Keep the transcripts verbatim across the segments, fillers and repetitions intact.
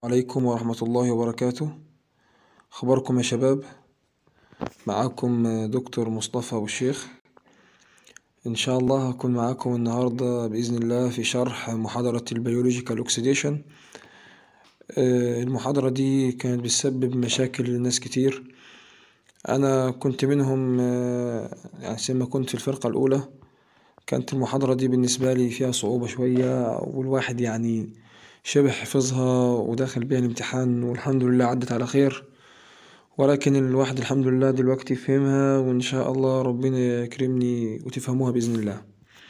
عليكم ورحمة الله وبركاته. أخباركم يا شباب؟ معاكم دكتور مصطفى أبو الشيخ. إن شاء الله هكون معاكم النهاردة بإذن الله في شرح محاضرة البيولوجيكال أوكسيديشن. المحاضرة دي كانت بتسبب مشاكل لناس كتير، أنا كنت منهم. يعني لما كنت في الفرقة الأولى كانت المحاضرة دي بالنسبة لي فيها صعوبة شوية، والواحد يعني شبه حفظها وداخل بيها الامتحان، والحمد لله عدت على خير. ولكن الواحد الحمد لله دلوقتي فهمها، وإن شاء الله ربنا يكرمني وتفهموها بإذن الله.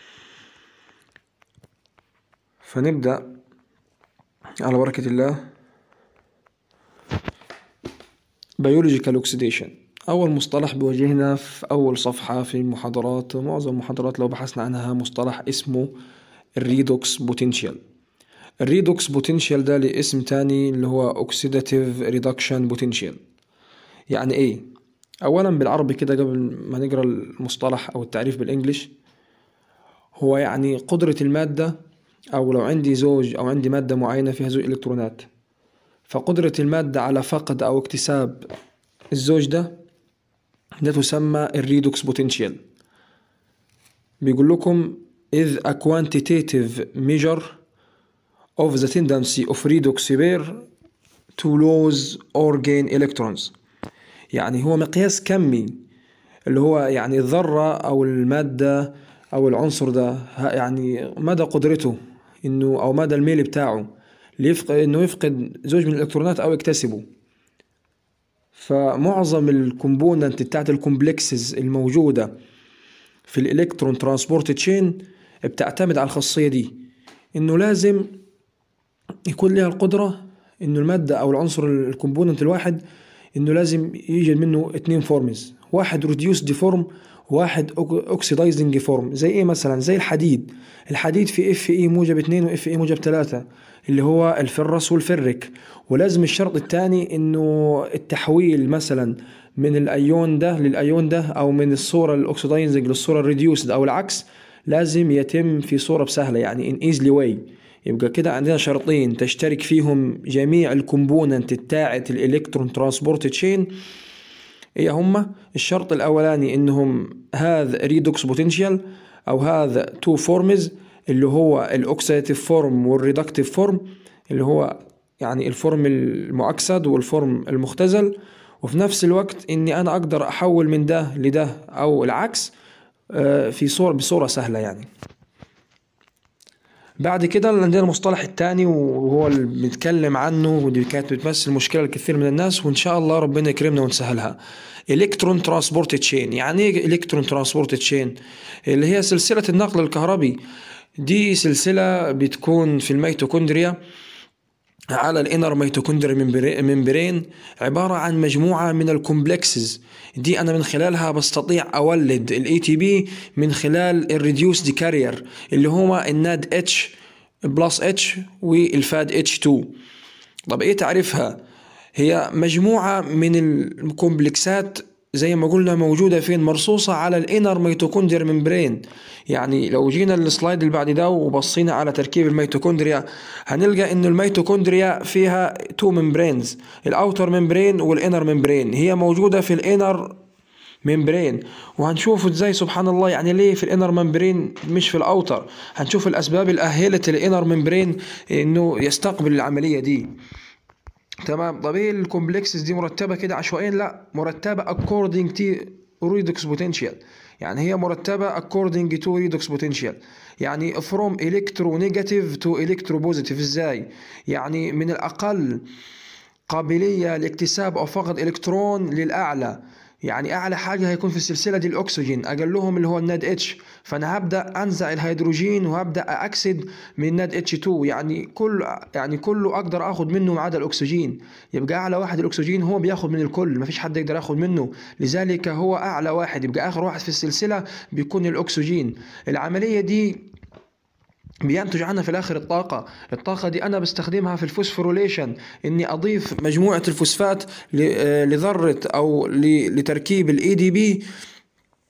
فنبدأ على بركة الله. بيولوجيكال اوكسيديشن أول مصطلح بيواجهنا في أول صفحة في المحاضرات، معظم المحاضرات لو بحثنا عنها، مصطلح اسمه الريدوكس بوتنشال. الريدوكس بوتنشال ده لاسم تاني اللي هو اوكسيداتيف ريدكشن بوتنشال. يعني ايه؟ اولا بالعربي كده قبل ما نقرا المصطلح او التعريف بالانجليش، هو يعني قدرة المادة، او لو عندي زوج او عندي مادة معينة فيها زوج الكترونات، فقدرة المادة على فقد او اكتساب الزوج ده ده تسمى الريدوكس بوتنشال. بيقول لكم is a quantitative measure of the tendency of redox pair to lose or gain electrons. يعني هو مقياس كمي، اللي هو يعني الذرة أو المادة أو العنصر ده يعني مدى قدرته إنه أو مدى الميل بتاعه ليفقد إنه يفقد زوج من الإلكترونات أو يكتسبه. فمعظم الكومبوننت بتاعت الكومبلكسز الموجودة في الإلكترون ترانسبورت تشين بتعتمد على الخاصية دي، إنه لازم يكون لها القدرة إنه المادة أو العنصر الكومبوننت الواحد إنه لازم يوجد منه اتنين فورمز، واحد ريديوسد فورم وواحد اوكسيدايزنج فورم. زي ايه مثلا؟ زي الحديد. الحديد في اف اي موجب اتنين واف اي موجب تلاتة اللي هو الفرس والفرك، ولازم الشرط الثاني انه التحويل مثلا من الايون ده للايون ده، او من الصورة الاوكسيدايزنج للصورة الريديوسد او العكس، لازم يتم في صورة بسهلة، يعني in easily way. يبقى كده عندنا شرطين تشترك فيهم جميع الكومبوننت بتاعة الالكترون ترانسبورت تشين. ايه هما؟ الشرط الاولاني انهم هذا ريدوكس بوتنشال او هذا تو فورمز، اللي هو الاوكسيداتيف فورم والريدكتيف فورم، اللي هو يعني الفورم المؤكسد والفورم المختزل، وفي نفس الوقت اني انا اقدر احول من ده لده او العكس في صورة بصورة سهلة يعني. بعد كده عندنا المصطلح الثاني وهو اللي بنتكلم عنه، ودي كانت بتمثل مشكلة لكثير من الناس، وإن شاء الله ربنا يكرمنا ونسهلها. إلكترون ترانسبورت تشين. يعني إيه إلكترون ترانسبورت تشين؟ اللي هي سلسلة النقل الكهربي. دي سلسلة بتكون في الميتوكوندريا على الانر ميتوكوندريا ممبرين، عبارة عن مجموعة من الكومبلكسز. دي انا من خلالها بستطيع اولد الاي تي بي من خلال الريديوسد كارير اللي هما الناد اتش بلس اتش والفاد اتش تو. طب ايه تعريفها؟ هي مجموعة من الكومبلكسات زي ما قلنا موجودة فين؟ مرصوصة على الانر ميتوكوندريا ممبرين. يعني لو جينا السلايد اللي بعد ده وبصينا على تركيب الميتوكوندريا، هنلقى ان الميتوكوندريا فيها تو ممبرينز، الاوتر ممبرين والانر ممبرين. هي موجودة في الانر ممبرين، وهنشوف ازاي سبحان الله يعني ليه في الانر ممبرين مش في الاوتر. هنشوف الاسباب اللي اهلت الانر ممبرين انه يستقبل العملية دي. تمام. طب ايه الكومبلكسز دي مرتبه كده عشوائيا؟ لا، مرتبه according to redox potential. يعني هي مرتبه according to redox potential، يعني from electronegative to electropositive. ازاي؟ يعني من الاقل قابليه لاكتساب او فقد الكترون للاعلى. يعني اعلى حاجه هيكون في السلسله دي الاكسجين، اقلهم اللي هو الناد اتش، فانا هبدا انزع الهيدروجين وهبدا اكسد من الناد اتش تو. يعني كل يعني كله اقدر اخد منه ما عدا الاكسجين. يبقى اعلى واحد الاكسجين، هو بياخد من الكل، مفيش حد يقدر ياخد منه، لذلك هو اعلى واحد. يبقى اخر واحد في السلسله بيكون الاكسجين. العمليه دي بينتج عنها في الاخر الطاقه. الطاقه دي انا بستخدمها في الفوسفوريليشن، اني اضيف مجموعه الفوسفات لذره او لتركيب الاي دي بي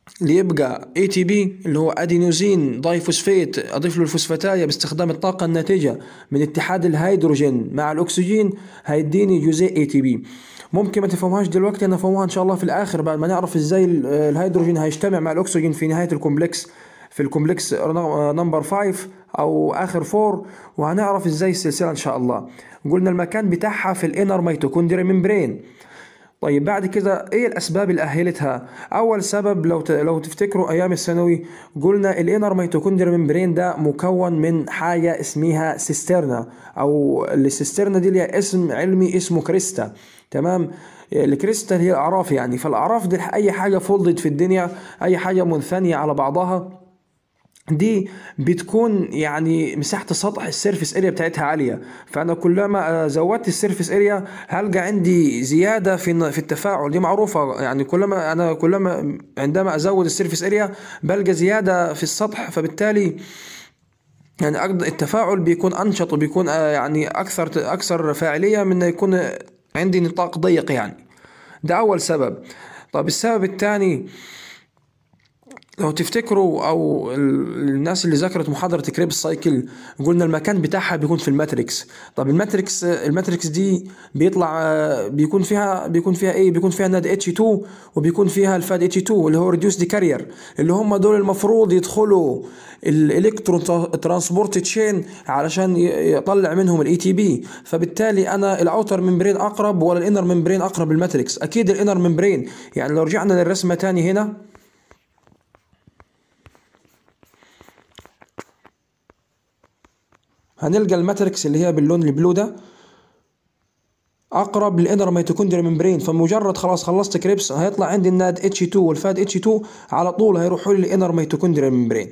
اللي يبقى اي تي بي اللي هو ادينوزين دايفوسفيت، اضيف له الفوسفاتايه باستخدام الطاقه الناتجه من اتحاد الهيدروجين مع الاكسجين، هيديني جزيء اي تي بي. ممكن ما تفهموهاش دلوقتي، انا فهموها ان شاء الله في الاخر بعد ما نعرف ازاي الهيدروجين هيجتمع مع الاكسجين في نهايه الكومبلكس، في الكومبلكس نمبر خمسة او اخر أربعة، وهنعرف ازاي السلسله ان شاء الله. قلنا المكان بتاعها في الانر ميتوكوندريا ممبرين. طيب بعد كده ايه الاسباب اللي اهلتها؟ اول سبب لو ت... لو تفتكروا ايام الثانوي قلنا الانر ميتوكوندريا ممبرين ده مكون من حاجه اسمها سيسترنا، او السيسترنا دي ليها اسم علمي اسمه كريستا. تمام. الكريستا هي الاعراف يعني، فالاعراف دي اي حاجه فولدت في الدنيا، اي حاجه منثنيه على بعضها، دي بتكون يعني مساحة السطح السيرفيس اريا بتاعتها عالية. فأنا كلما زودت السيرفيس اريا هلقى عندي زيادة في في التفاعل، دي معروفة يعني. كلما أنا كلما عندما أزود السيرفيس اريا بلقى زيادة في السطح، فبالتالي يعني التفاعل بيكون أنشط وبيكون يعني أكثر أكثر فاعلية من يكون عندي نطاق ضيق يعني. ده أول سبب. طب السبب الثاني، لو تفتكروا او الناس اللي ذكرت محاضرة كريب سايكل قلنا المكان بتاعها بيكون في الماتريكس. طب الماتريكس الماتريكس دي بيطلع بيكون فيها بيكون فيها ايه؟ بيكون فيها ناد اتش اتنين، وبيكون فيها الفاد اتش اتنين اللي هو ريديوسد كارير، اللي هم دول المفروض يدخلوا الالكترون ترانسبورت تشين علشان يطلع منهم الاي تي بي. فبالتالي انا الاوتر ممبرين اقرب ولا الانر ممبرين اقرب للماتريكس؟ اكيد الانر ممبرين. يعني لو رجعنا للرسمة تاني هنا هنلقى الماتريكس اللي هي باللون البلو ده اقرب للانر ميتوكوندريا ممبرين. فمجرد خلاص خلصت كريبس هيطلع عندي الناد اتش اتنين والفاد اتش اتنين على طول هيروحوا لي الانر ميتوكوندريا ممبرين.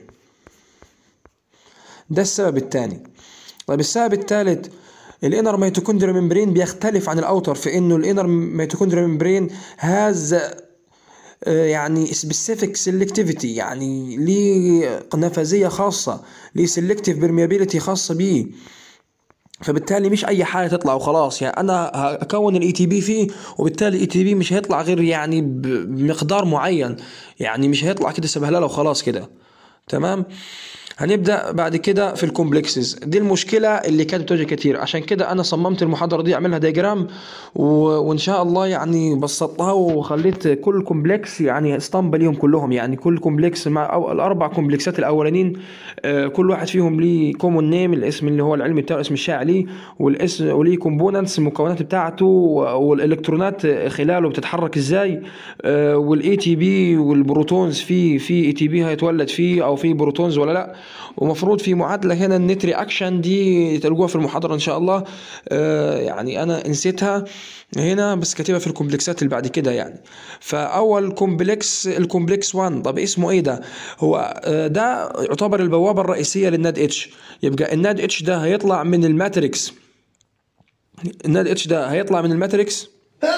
ده السبب الثاني. طيب السبب الثالث، الانر ميتوكوندريا ممبرين بيختلف عن الاوتر في انه الانر ميتوكوندريا ممبرين هاز يعني سبيسيفيك سيلكتيفيتي، يعني ليه نفاذيه خاصه، ليه سيلكتيف برميابيليتي خاصه بيه. فبالتالي مش اي حاجه تطلع وخلاص، يعني انا هكون الاي تي بي فيه وبالتالي الاي تي بي مش هيطلع غير يعني بمقدار معين، يعني مش هيطلع كده سبهلله وخلاص كده. تمام. هنبدأ بعد كده في الكومبلكسز. دي المشكلة اللي كانت بتواجه كتير، عشان كده أنا صممت المحاضرة دي أعملها دياجرام و... وإن شاء الله يعني بسطتها وخليت كل كومبلكس يعني اسطمبة ليهم كلهم، يعني كل كومبلكس مع أو الأربع كومبلكسات الأولانيين آه كل واحد فيهم ليه كومون نيم، الاسم اللي هو العلمي بتاعه، اسم الشائع ليه، والاسم وليه كومبوننتس المكونات بتاعته، والإلكترونات خلاله بتتحرك إزاي، آه والاي تي بي والبروتونز، في في اي تي بي هيتولد فيه أو في بروتونز ولا لأ. ومفروض في معادلة هنا النت رياكشن دي تلقوها في المحاضرة ان شاء الله. آه يعني انا نسيتها هنا بس كاتبها في الكومبلكسات اللي بعد كده يعني. فاول كومبلكس الكومبلكس واحد، طب اسمه ايه ده؟ هو آه ده يعتبر البوابة الرئيسية للناد اتش. يبقى الناد اتش ده هيطلع من الماتريكس، الناد اتش ده هيطلع من الماتريكس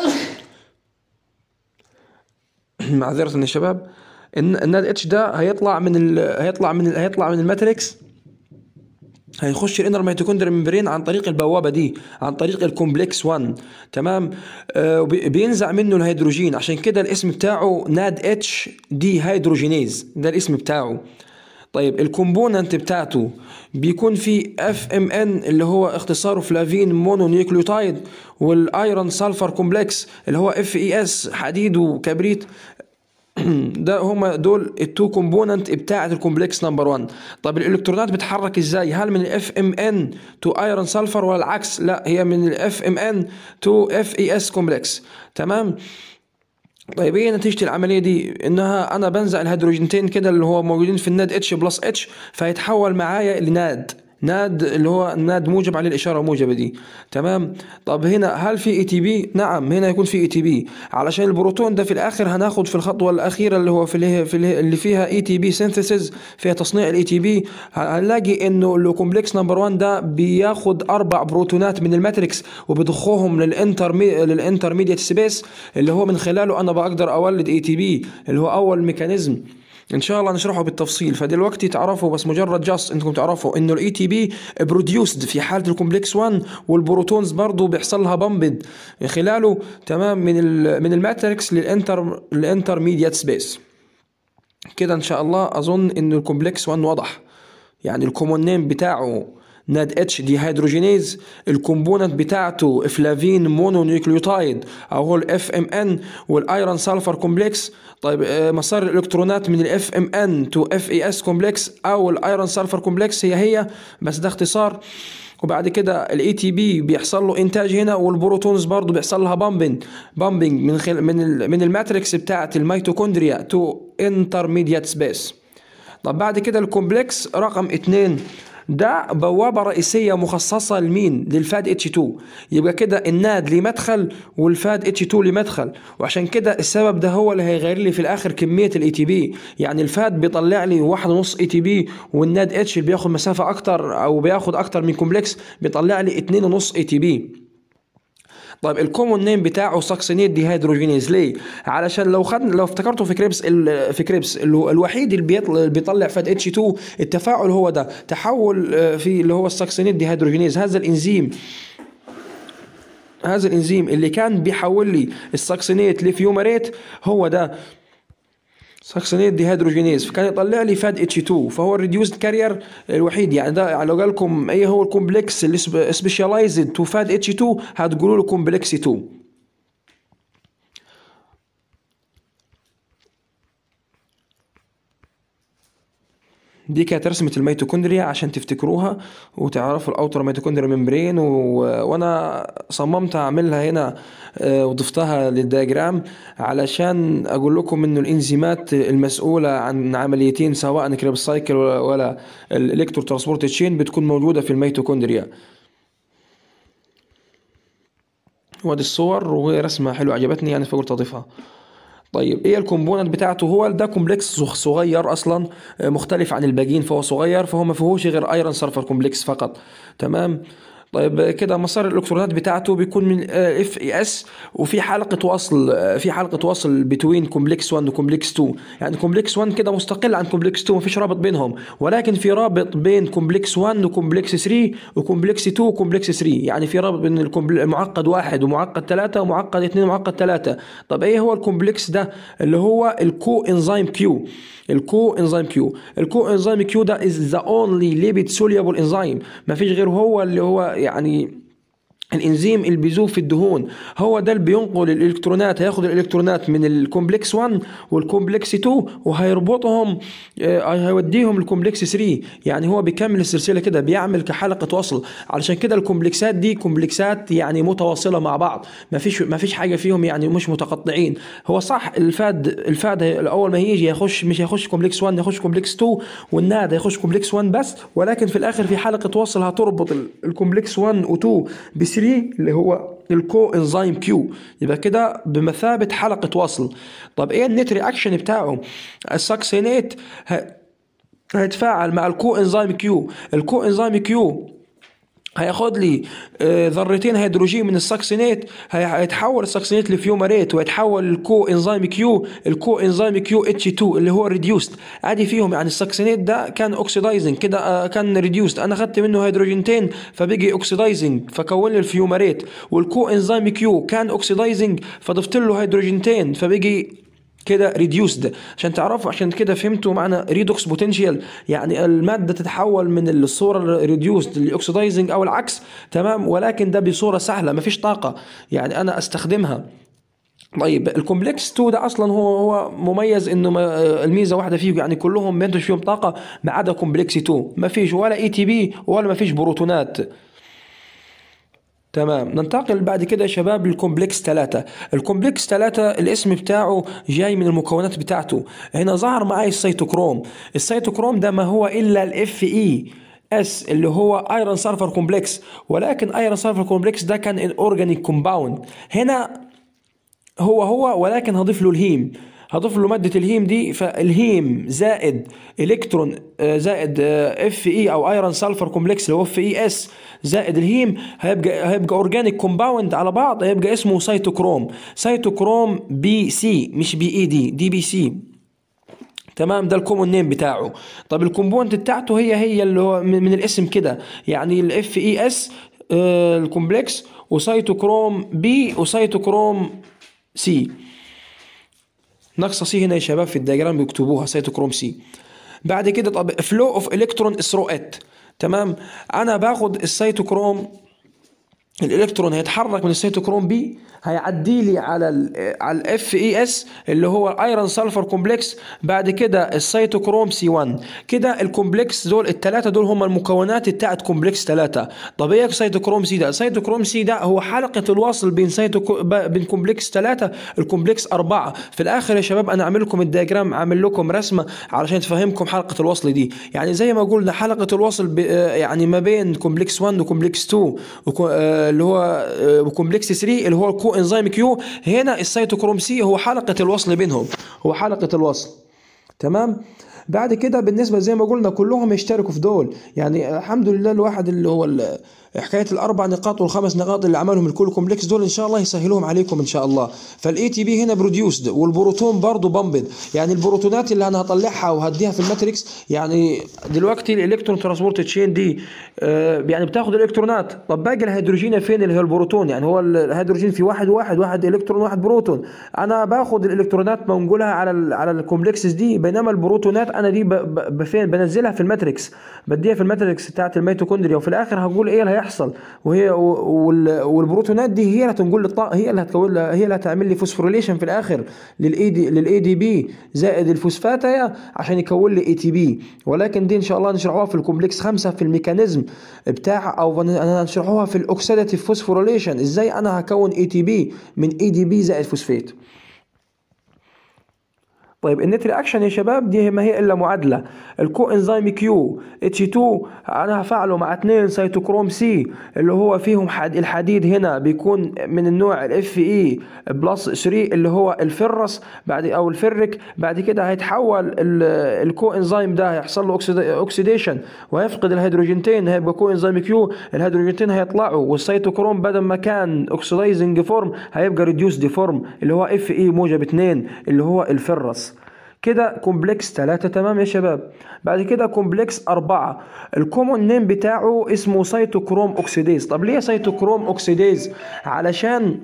معذرة يا شباب. الناد اتش ده هيطلع من ال... هيطلع من ال... هيطلع من الماتريكس، هيخش الانر ميتوكوندريا ممبرين عن طريق البوابه دي، عن طريق الكومبلكس واحد. تمام. آه بينزع منه الهيدروجين، عشان كده الاسم بتاعه ناد اتش دي هيدروجينيز، ده الاسم بتاعه. طيب الكومبوننت بتاعته بيكون في اف ام ان اللي هو اختصاره فلافين مونو نيوكليوتايد، والايرون سلفر كومبلكس اللي هو اف اي اس حديد وكبريت. ده هما دول التو كومبوننت بتاعه الكومبلكس نمبر واحد. طب الالكترونات بتتحرك ازاي؟ هل من الاف ام ان تو ايرون سلفر ولا العكس؟ لا، هي من الاف ام ان تو اف اي اس كومبلكس. تمام. طيب ايه نتيجة العملية دي؟ انها انا بنزع الهيدروجينتين كده اللي هو موجودين في الناد اتش بلس اتش، فيتحول معايا لناد، ناد اللي هو ناد موجب عليه الاشاره موجبه دي. تمام. طب هنا هل في اي تي بي؟ نعم، هنا يكون في اي تي بي، علشان البروتون ده في الاخر هناخد في الخطوه الاخيره اللي هو في اللي, في اللي فيها اي تي بي سينثيسيس، فيها تصنيع الاي تي بي. هنلاقي انه الكومبلكس نمبر واحد ده بياخد اربع بروتونات من الماتريكس وبيضخوهم للانتر للانترميديت سبيس، اللي هو من خلاله انا بقدر اولد اي تي بي، اللي هو اول ميكانيزم ان شاء الله نشرحه بالتفصيل. فدلوقتي تعرفوا بس مجرد جاست انكم تعرفوا انه الاي تي بي بروديوسد في حاله الكومبلكس واحد، والبروتونز برضه بيحصل لها بامبد خلاله. تمام. من من الماتريكس للانتر للانترميديات سبيس. كده ان شاء الله اظن ان الكومبلكس واحد واضح. يعني الكومون نيم بتاعه ناد اتش دي هيدروجينيز، الكومبوننت بتاعته افلافين مونونيوكليوتايد او هو الاف ام ان، والايرون سلفر كومبلكس. طيب مسار الالكترونات من الاف ام ان تو اف اي اس كومبلكس او الايرون سلفر كومبلكس هي هي، بس ده اختصار. وبعد كده الاي تي بي بيحصل له انتاج هنا، والبروتونز برضو بيحصل لها بامبنج بامبنج من خل... من ال... من الماتريكس بتاعه الميتوكوندريا تو انترميديات سبيس. طب بعد كده الكومبلكس رقم اتنين ده بوابة رئيسية مخصصة لمين؟ للفاد اتش اتنين. يبقى كده الناد ليه مدخل والفاد اتش اتنين ليه مدخل، وعشان كده السبب ده هو اللي هيغير لي في الاخر كمية الاي تي بي. يعني الفاد بيطلع لي واحد ونص اي تي بي، والناد اتش اللي بياخد مسافة اكتر او بياخد اكتر من كومبلكس بيطلع لي اتنين ونص اي تي بي. طيب الكومون نيم بتاعه ساكسينيت دي هيدروجينيز ليه؟ علشان لو خد لو افتكرتوا في كريبس ال... في كريبس اللي الوحيد اللي بيطلع, بيطلع فاد اتش اتنين التفاعل هو ده تحول في اللي هو الساكسينيت دي هيدروجينيز. هذا الانزيم هذا الانزيم اللي كان بيحول لي الساكسينيت لفيومريت هو ده ساكسينيت دي هيدروجينيز، فكان يطلع لي فاد اتش اتنين، فهو الريديوسد كارير الوحيد. يعني ده يعني لو قال لكم ايه هو الكومبلكس اللي سبيشاليزد تو فاد اتش اتنين هتقولوا له كومبلكس اتنين. دي كانت رسمة الميتوكوندريا عشان تفتكروها وتعرفوا الاوتر ميتوكوندريا ممبرين و... وانا صممت اعملها هنا وضفتها للدياجرام علشان اقول لكم انه الانزيمات المسؤولة عن عمليتين سواء كريبس سايكل ولا الالكترو ترانسبورت تشين بتكون موجودة في الميتوكوندريا. وادي الصور وهي رسمة حلوة عجبتني يعني فقلت اضيفها. طيب ايه الكومبوننت بتاعته؟ هو ده كومبلكس صغير اصلا مختلف عن الباقيين، فهو صغير فهو ما فيهوش غير ايرون سلفر كومبلكس فقط. تمام. طيب كده مسار الالكترونات بتاعته بيكون من اف اي اس، وفي حلقه وصل في حلقه وصل بين كومبلكس واحد وكومبلكس اتنين. يعني كومبلكس واحد كده مستقل عن كومبلكس اتنين مفيش رابط بينهم، ولكن في رابط بين كومبلكس واحد وكومبلكس تلاتة وكومبلكس اتنين وكومبلكس تلاتة. يعني في رابط بين المعقد واحد ومعقد ثلاثة ومعقد اتنين ومعقد ثلاثة. طب ايه هو الكومبلكس ده؟ اللي هو الكو انزيم كيو. الكو انزيم كيو الكو انزيم كيو ده is the only lipid soluble enzyme. ما فيش غير هو اللي هو يعني الانزيم اللي بيذوب في الدهون. هو ده اللي بينقل الالكترونات، هياخد الالكترونات من الكومبلكس واحد والكومبلكس اتنين وهيربطهم هيوديهم الكومبلكس تلاتة. يعني هو بيكمل السلسله كده بيعمل كحلقه وصل. علشان كده الكومبلكسات دي كومبلكسات يعني متواصله مع بعض، ما فيش ما فيش حاجه فيهم يعني مش متقطعين. هو صح الفاد الفاد اول ما يجي يخش مش هيخش كومبلكس واحد يخش كومبلكس اتنين، والناد هيخش كومبلكس واحد بس، ولكن في الاخر في حلقه وصل هتربط الكومبلكس واحد و2 بس اللي هو الكو انزيم كيو. يبقى كده بمثابة حلقة وصل. طب ايه النت رياكشن بتاعه؟ الساكسينيت هيتفاعل مع الكو انزيم كيو. الكو انزيم كيو هياخد لي ذرتين هيدروجين من الساكسينيت، هيتحول الساكسينيت لفيومريت ويتحول الكو انزيم كيو الكو انزيم كيو اتش اتنين اللي هو ريديوست. ادي فيهم يعني الساكسينيت ده كان اوكسيدايزنج كده كان ريديوست، انا خدت منه هيدروجينتين فبيجي اوكسيدايزنج فكون لي الفيومريت، والكو انزيم كيو كان اوكسيدايزنج فضفت له هيدروجينتين فبيجي كده ريديوسد. عشان تعرفوا عشان كده فهمتوا معنى ريدوكس بوتنشال، يعني الماده تتحول من الصوره الريديوسد لاوكسيدايزنج او العكس. تمام. ولكن ده بصوره سهله مفيش طاقه يعني انا استخدمها. طيب الكومبلكس اتنين ده اصلا هو هو مميز انه الميزه واحده فيه يعني كلهم بينتج فيهم طاقه ما عدا كومبلكس اتنين مفيش ولا اي تي بي ولا مفيش بروتونات. تمام. ننتقل بعد كده يا شباب للكومبلكس ثلاثة. الكومبلكس ثلاثة الاسم بتاعه جاي من المكونات بتاعته. هنا ظهر معي السيتوكروم. السيتوكروم ده ما هو الا الاف اي اس اللي هو ايرون سلفر كومبلكس، ولكن ايرون سلفر كومبلكس ده كان ان اورجانيك كومباوند. هنا هو هو ولكن هضيف له الهيم، هضيف له مادة الهيم دي، فالهيم زائد الكترون زائد اف اي او ايرون سلفر كومبلكس اللي هو اف اي اس زائد الهيم هيبقى هيبقى اورجانيك كومباوند على بعض، هيبقى اسمه سيتوكروم. سيتوكروم بي سي مش بي اي دي دي بي سي. تمام. ده الكومون نيم بتاعه. طب الكومبوننت بتاعته هي هي اللي هو من, من الاسم كده يعني الاف اي اس الكومبلكس وسيتوكروم بي وسيتوكروم سي. ناقصه سي هنا يا شباب في الدياجرام بيكتبوها سيتوكروم سي. بعد كده طب فلو اوف الكترون ثرو ات. تمام، انا باخد السيتوكروم، الالكترون هيتحرك من السيتوكروم بي، هيعدي لي على ال على الاف اي اس اللي هو الايرون سلفر كومبلكس، بعد كده السيتوكروم سي واحد. كده الكومبلكس دول الثلاثه دول هم المكونات بتاعت كومبلكس ثلاثة. طب ايه سيتوكروم سي ده؟ سيتوكروم سي ده هو حلقه الوصل بين سيتو بين كومبلكس ثلاثة الكومبلكس أربعة. في الاخر يا شباب انا اعمل لكم الدياجرام، اعمل لكم رسمه علشان تفهمكم حلقه الوصل دي. يعني زي ما قلنا حلقه الوصل يعني ما بين كومبلكس واحد وكومبلكس اثنين اللي هو وكومبلكس ثلاثة اللي هو الكو انزيم كيو. هنا السيتوكروم سي هو حلقة الوصل بينهم، هو حلقة الوصل. تمام. بعد كده بالنسبة زي ما قلنا كلهم يشتركوا في دول، يعني الحمد لله الواحد اللي هو حكاية الأربع نقاط والخمس نقاط اللي عملهم الكل كومبلكس دول إن شاء الله يسهلوهم عليكم إن شاء الله. فالإي تي بي هنا بروديوسد، والبروتون برضه بامبد، يعني البروتونات اللي أنا هطلعها وهديها في الماتريكس. يعني دلوقتي الإلكترون ترانسبورت تشين دي آه يعني بتاخد الإلكترونات. طب باقي الهيدروجين فين اللي هو البروتون؟ يعني هو الهيدروجين في واحد واحد واحد إلكترون واحد بروتون. أنا باخد الإلكترونات بنقولها على ال على الكومبلكسز دي، بينما البروتونات أنا دي بفين بنزلها في الماتريكس، بديها في الماتريكس بتاعت الميتوكوندريا، وفي الآخر هقول إيه اللي هيحصل. وهي والبروتونات دي هي اللي هتنقل لي الطاقه، هي اللي هتكون هي اللي هتعمل لي فوسفوريليشن في الاخر للاي دي للاي دي بي زائد الفوسفاتايا عشان يكون لي اي تي بي. ولكن دي ان شاء الله نشرحوها في الكومبلكس خمسة في الميكانيزم بتاع، او انا هنشرحوها في الاوكسيداتيف فوسفوريليشن ازاي انا هكون اي تي بي من اي دي بي زائد فوسفات. طيب النت رياكشن يا شباب دي ما هي الا معادله، الكو انزيم كيو اتش اتنين انا هفعله مع اثنين سيتوكروم سي اللي هو فيهم حد الحديد هنا بيكون من النوع الاف اي بلس ثلاثة اللي هو الفرس بعد او الفرك. بعد كده هيتحول الكو انزيم ده هيحصل له اوكسيديشن وهيفقد الهيدروجينتين، هيبقى كو انزيم كيو الهيدروجينتين هيطلعوا، والسيتوكروم بدل ما كان اوكسيدايزنج فورم هيبقى ريديوسد فورم اللي هو اف اي موجب اثنين اللي هو الفرس. كده كومبلكس ثلاثة. تمام يا شباب. بعد كده كومبلكس أربعة الكومون نيم بتاعه اسمه سيتوكروم أوكسيديز. طب ليه سيتوكروم أوكسيديز؟ علشان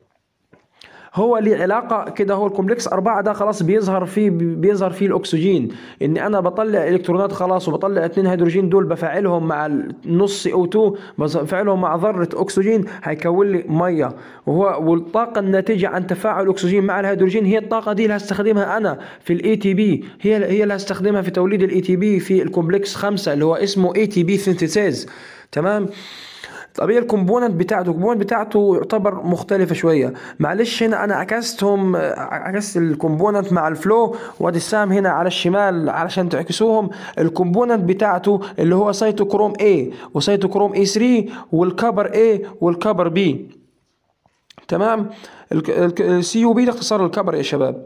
هو ليه علاقة كده، هو الكومبلكس أربعة ده خلاص بيظهر فيه بيظهر فيه الأكسجين، إن أنا بطلع إلكترونات خلاص وبطلع اتنين هيدروجين دول بفعلهم مع النص أو اتنين بفعلهم مع ذرة أكسجين هيكون لي مية، وهو والطاقة الناتجة عن تفاعل الأكسجين مع الهيدروجين هي الطاقة دي اللي هستخدمها أنا في الإي تي بي، هي هي اللي هستخدمها في توليد الإي تي بي في الكومبلكس خمسة اللي هو اسمه إي تي بي سينثيسيز. تمام. طب هي الكومبوننت بتاعته الكومبوننت بتاعته يعتبر مختلفة شوية، معلش هنا أنا عكستهم، عكست الكومبوننت مع الفلو، وادي السهم هنا على الشمال علشان تعكسوهم. الكومبوننت بتاعته اللي هو سيتوكروم A وسيتوكروم إيه ثلاثة والكبر A والكبر B. تمام. السي يو بي ده اختصار الكبر يا شباب.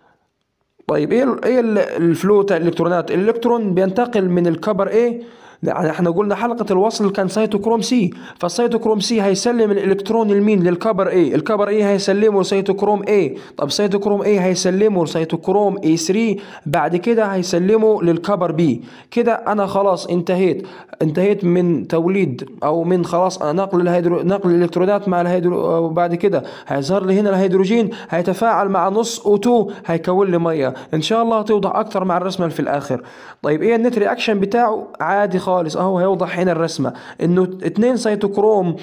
طيب ايه ايه الفلو بتاع الالكترونات؟ الالكترون بينتقل من الكبر A، يعني احنا قلنا حلقة الوصل كان سيتوكروم سي، فالسيتوكروم سي هيسلم الالكترون لمين؟ للكبر A، الكبر A هيسلمه لسيتوكروم A، طب سيتوكروم A هيسلمه لسيتوكروم إيه ثلاثة، بعد كده هيسلمه للكبر B. كده انا خلاص انتهيت انتهيت من توليد او من خلاص انا نقل الهيدرو نقل الالكترونات مع الهيدرو، وبعد كده هيظهر لي هنا الهيدروجين هيتفاعل مع نص أو اثنين هيكون لي ميه. ان شاء الله هتوضح اكتر مع الرسمه في الاخر. طيب ايه النت رياكشن بتاعه؟ عادي خالص اهو هيوضح هنا الرسمه انه اتنين سيتوكروم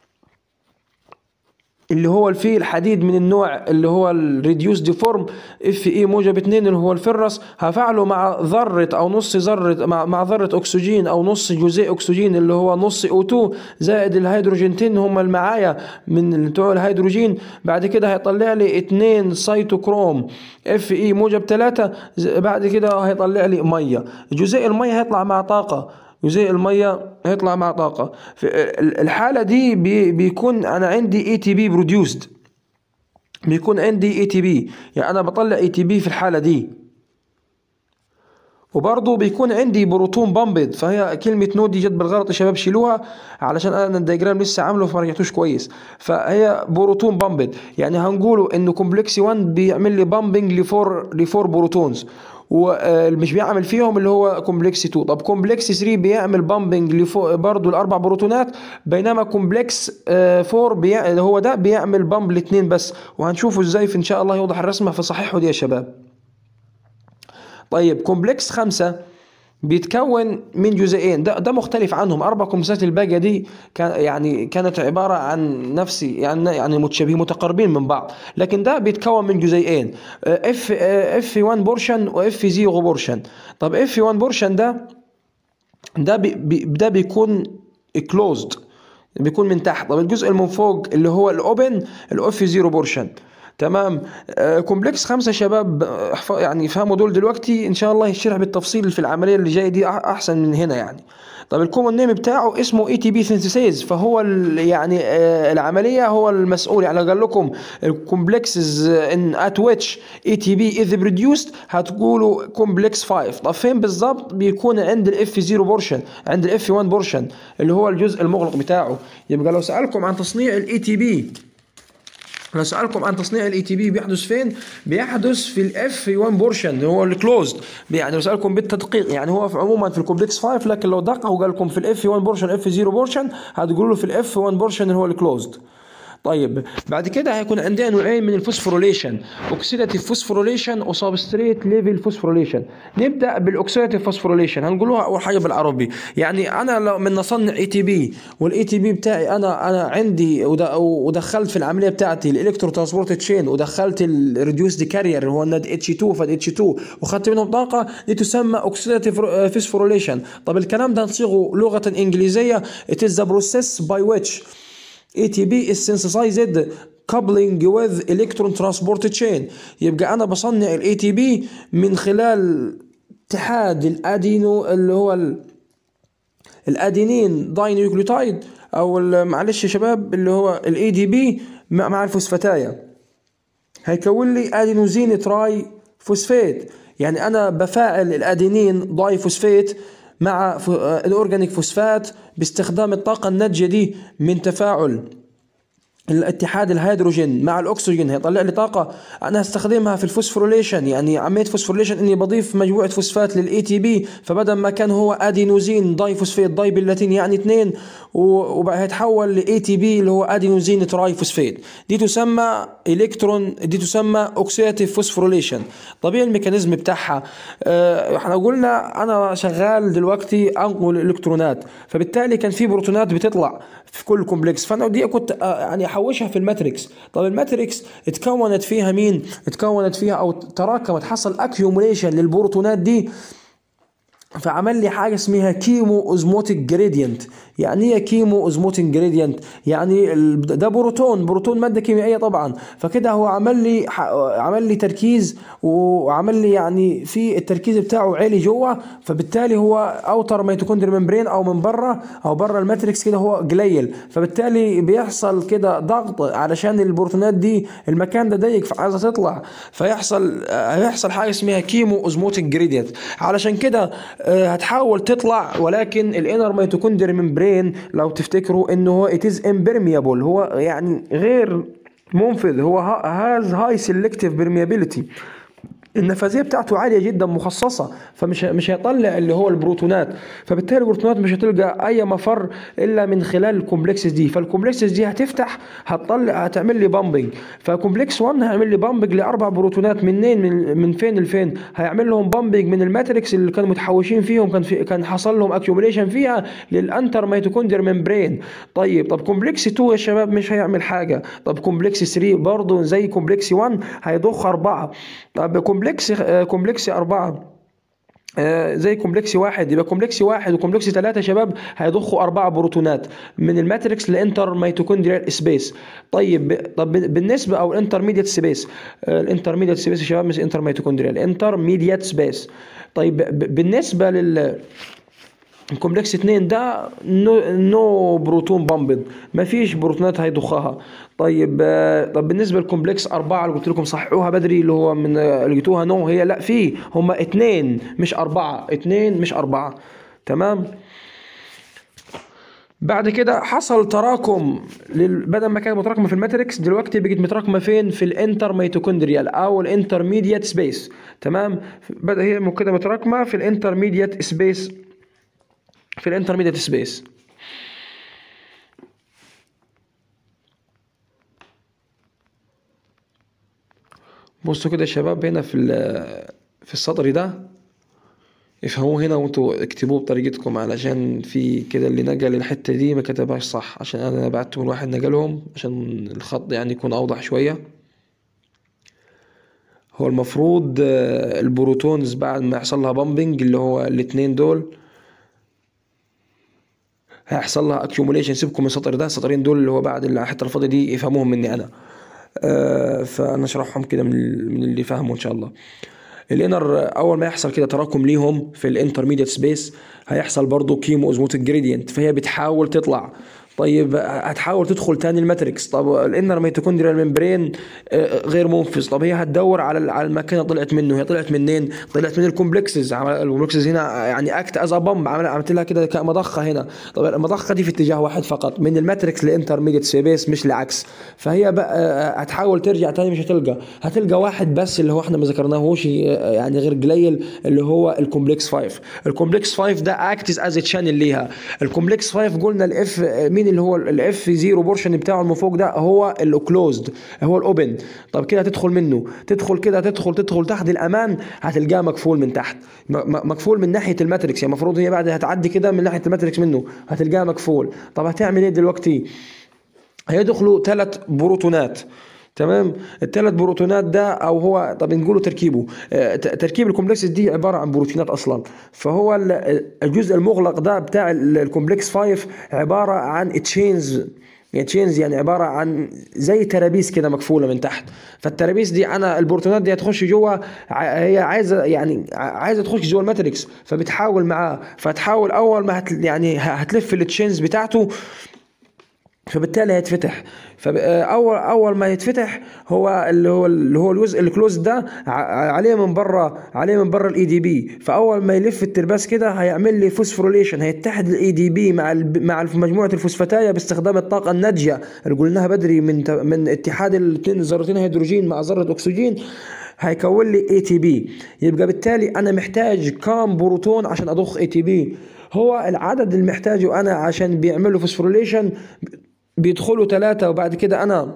اللي هو فيه الحديد من النوع اللي هو الريديوسد فورم اف اي موجب اتنين اللي هو الفرس هفعله مع ذره او نص ذره مع, مع ذره اكسجين او نص جزيء اكسجين اللي هو نص او اتنين زائد الهيدروجينتين هم اللي معايا من بتوع الهيدروجين. بعد كده هيطلع لي اتنين سيتوكروم اف اي موجب ثلاثة، بعد كده هيطلع لي ميه. جزيء الميه هيطلع مع طاقه، جزيء الميه هيطلع مع طاقه. في الحاله دي بي بيكون انا عندي اي تي بي بروديوسد، بيكون عندي اي تي بي، يعني انا بطلع اي تي بي في الحاله دي. وبرضه بيكون عندي بروتون بامبد. فهي كلمة نود دي جت بالغلط يا شباب، شيلوها علشان انا الدياجرام لسه عامله فما رجعتوش كويس. فهي بروتون بامبد، يعني هنقوله انه كومبلكس واحد بيعمل لي بامبنج لفور لفور بروتونز، ومش بيعمل فيهم اللي هو كومبلكس اتنين. طب كومبلكس تلاتة بيعمل بامبنج لفوق برضه الاربع بروتونات، بينما كومبلكس اربعة بيع... اللي هو ده بيعمل بامب لاثنين بس، وهنشوفه ازاي في ان شاء الله يوضح الرسمه، فصححوا دي يا شباب. طيب كومبلكس خمسة بيتكون من جزئين، ده ده مختلف عنهم. اربع كومبلكسات الباقيه دي كان يعني كانت عباره عن نفسي يعني يعني متشابهين متقاربين من بعض، لكن ده بيتكون من جزئين، اف اف واحد بورشن واف صفر بورشن. طب اف واحد بورشن ده ده بي بي ده بيكون كلوزد، بيكون من تحت. طب الجزء اللي من فوق اللي هو الاوبن الاف صفر بورشن. تمام. آه كومبلكس خمسة شباب يعني فهموا دول دلوقتي ان شاء الله يشرح بالتفصيل في العمليه اللي جايه دي احسن من هنا يعني. طب الكومن نيم بتاعه اسمه اي تي بي سينثيسيز، فهو يعني آه العمليه هو المسؤول. يعني قال لكم الكومبلكسز ان ات ويتش اي تي بي از بروديوسد هتقولوا كومبلكس خمسة. طب فين بالظبط؟ بيكون عند الاف صفر بورشن، عند الاف واحد بورشن اللي هو الجزء المغلق بتاعه. يبقى لو سالكم عن تصنيع الاي تي بي لو سألكم عن تصنيع الاي تي بي بيحدث فين؟ بيحدث في الاف واحد بورشن اللي هو الكلوزد. يعني لو سألكم بالتدقيق يعني هو في عموما في الكومبلكس خمسة، لكن لو دققوا وقال لكم في الاف واحد بورشن اف صفر بورشن هتقولوا له في الاف واحد بورشن اللي هو الكلوزد. طيب بعد كده هيكون عندنا نوعين من الفوسفوريليشن، اوكسيداتيف فوسفوريليشن وسبستريت ليفل فوسفوريليشن. نبدا بالاوكسيداتيف فوسفوريليشن، هنقولوها اول حاجه بالعربي. يعني انا لو من اصنع اي تي بي والاي تي بي بتاعي انا انا عندي ودخلت في العمليه بتاعتي الالكترو ترانسبورت تشين ودخلت الريديوسد كارير اللي هو الناد اتش اتنين فاد اتش اتنين وخدت منهم طاقه، دي تسمى اوكسيداتيف فوسفوريليشن. طب الكلام ده نصيغه لغه انجليزيه it is the process by which اي تي بي is synthesized coupling with electron transport chain. يبقى انا بصنع الاي تي بي من خلال اتحاد الادينو اللي هو الادينين داينيوكليوتايد او معلش يا شباب اللي هو الاي دي بي مع الفوسفاتايا، هيكون لي ادينوزين تراي فوسفات. يعني انا بفاعل الادينين داي فوسفات مع الاورجانيك فوسفات باستخدام الطاقة الناتجة دي من تفاعل الاتحاد الهيدروجين مع الاكسجين، هيطلع لي طاقه انا هستخدمها في الفوسفوريليشن. يعني عمليه فوسفوريليشن اني بضيف مجموعه فوسفات للاي تي بي، فبدل ما كان هو ادينوزين داي فوسفات داي باللاتيني يعني اثنين وبقى هيتحول لاي تي بي اللي هو ادينوزين تراي فوسفات. دي تسمى الكترون دي تسمى اوكسيداتيف فوسفوريليشن. طبيعي الميكانيزم بتاعها اه احنا قلنا انا شغال دلوقتي انقل الالكترونات، فبالتالي كان في بروتونات بتطلع في كل كومبلكس، فانا دي كنت اه يعني احوشها في الماتريكس. طب الماتريكس اتكونت فيها مين؟ اتكونت فيها او تراكمت، حصل اكيوميليشن للبروتونات دي، فعمل لي حاجه اسمها كيمو اوزموتيك جريدينت. يعني ايه كيمو اوزموتيك جريدينت؟ يعني ده بروتون بروتون ماده كيميائيه طبعا، فكده هو عمل لي عمل لي تركيز وعمل لي يعني في التركيز بتاعه عالي جوه، فبالتالي هو اوتر ميتوكوندريا ممبرين او من بره او بره الماتريكس كده هو قليل، فبالتالي بيحصل كده ضغط علشان البروتونات دي المكان ده ضيق فعايزه تطلع، فيحصل هيحصل حاجه اسمها كيمو اوزموتيك جريدينت. علشان كده هتحاول تطلع، ولكن الانر ميتوكوندريا ممبرين لو تفتكروا انه هو it is impermeable، هو يعني غير منفذ، هو has high selective permeability، النفاذيه بتاعته عاليه جدا مخصصه، فمش مش هيطلع اللي هو البروتونات، فبالتالي البروتونات مش هتلقى اي مفر الا من خلال الكومبلكسز دي. فالكومبلكسز دي هتفتح هتطلع هتعمل لي بامبنج، فكومبلكس واحد هيعمل لي بامبنج لاربع بروتونات منين من, من فين لفين؟ هيعمل لهم بامبنج من الماتريكس اللي كانوا متحوشين فيهم، كان في كان حصل لهم اكيوميليشن فيها للانتر ميتوكوندريا ممبرين. طيب طب كومبلكس اتنين يا شباب مش هيعمل حاجه، طب كومبلكس تلاتة برضه زي كومبلكس واحد هيضخ اربعه، طب كومبلكس كومبلكس أربعة آه زي كومبلكس واحد، يبقى كومبلكس واحد وكومبلكس ثلاثة يا شباب هيضخوا أربعة بروتونات من الماتريكس لإنتر ميتوكوندريال سبيس. طيب طب بالنسبة أو الانترميديت سبيس، آه الانترميديت سبيس يا شباب مش انتر ميتوكوندريال، انترميديت سبيس. طيب بالنسبة لل الكومبلكس اتنين ده نو, نو بروتون بامبد، مفيش بروتونات هيضخها. طيب آه، طب بالنسبه للكومبلكس اربعه اللي قلت لكم صححوها بدري، اللي هو من آه، لقيتوها نو، هي لا، في هما اتنين مش اربعه، اتنين مش اربعه. تمام. بعد كده حصل تراكم لل... بدل ما كانت متراكمه في الماتريكس دلوقتي بقت متراكمه فين؟ في الانتر ميتوكوندريال او الانترميديات سبيس. تمام. بدا هي كده متراكمه في الانترميديات سبيس، في الانترميديات سبيس. بصوا كده يا شباب هنا في في السطر ده، افهموه هنا وانتوا اكتبوه بطريقتكم، علشان في كده اللي نقل الحتة دي ما كتبهاش صح، عشان انا بعته من واحد نقلهم عشان الخط يعني يكون اوضح شوية. هو المفروض آه، البروتونز بعد ما يحصل لها بامبنج، اللي هو الاتنين دول هيحصل لها اكيوميليشن. سيبكم من السطر ده، السطرين دول اللي هو بعد الحتة الفاضية دي افهموهم مني انا. آه فانا اشرحهم كده من من اللي فاهمه ان شاء الله. الانر اول ما يحصل كده تراكم ليهم في الانترميديت سبيس، هيحصل برضو كيمو اوزموتيك جريدينت، فهي بتحاول تطلع. طيب هتحاول تدخل تاني الماتريكس. طب الانر ميتوكوندريال ممبرين غير منفذ، طب هي هتدور على على المكان اللي طلعت منه. هي طلعت منين؟ طلعت من الكومبلكسز. الكومبلكسز هنا يعني اكت از بامب، عملت لها كده كمضخه هنا. طب المضخه دي في اتجاه واحد فقط، من الماتريكس للانترميديت سبيس مش العكس. فهي بقى هتحاول ترجع تاني، مش هتلقى، هتلقى واحد بس اللي هو احنا ما ذكرناهوش يعني غير قليل، اللي هو الكومبلكس خمسة. الكومبلكس خمسة ده اكتس از تشانل ليها. الكومبلكس خمسة قلنا الاف مين اللي هو الاف صفر بورشن بتاعه من فوق ده هو الاوكلوزد، هو الاوبن. طب كده هتدخل منه، تدخل كده، تدخل تدخل تحت الامان، هتلقاه مقفول من تحت، مقفول من ناحيه الماتريكس. يعني المفروض هي بعد هتعدي كده من ناحيه الماتريكس منه، هتلقاه مقفول. طب هتعمل ايه دلوقتي؟ هيدخلوا ثلاث بروتونات. تمام. الثلاث بروتونات ده او هو، طب نقوله تركيبه، تركيب الكومبلكس دي عباره عن بروتينات اصلا. فهو الجزء المغلق ده بتاع الكومبلكس خمسة عباره عن تشينز، يعني تشينز يعني عباره عن زي ترابيس كده مقفوله من تحت. فالترابيس دي انا البروتونات دي هتخش جوه، هي عايزه يعني عايزه تخش جوه الماتريكس، فبتحاول معاه. فتحاول اول ما هت يعني هتلف التشينز بتاعته، فبالتالي هيتفتح. فاول اول ما يتفتح هو اللي هو اللي هو الجزء الكلوز ده عليه من بره، عليه من بره الاي دي بي. فاول ما يلف الترباس كده هيعمل لي فوسفوريليشن، هيتحد الاي دي بي مع مع مجموعه الفوسفاتايه باستخدام الطاقه الناتجه اللي قلناها بدري من من اتحاد الاثنين ذرتين هيدروجين مع ذره اكسجين، هيكون لي اي تي بي. يبقى بالتالي انا محتاج كام بروتون عشان اضخ اي تي بي؟ هو العدد اللي محتاجه انا عشان بيعملوا فوسفوريليشن بيدخلوا ثلاثة، وبعد كده أنا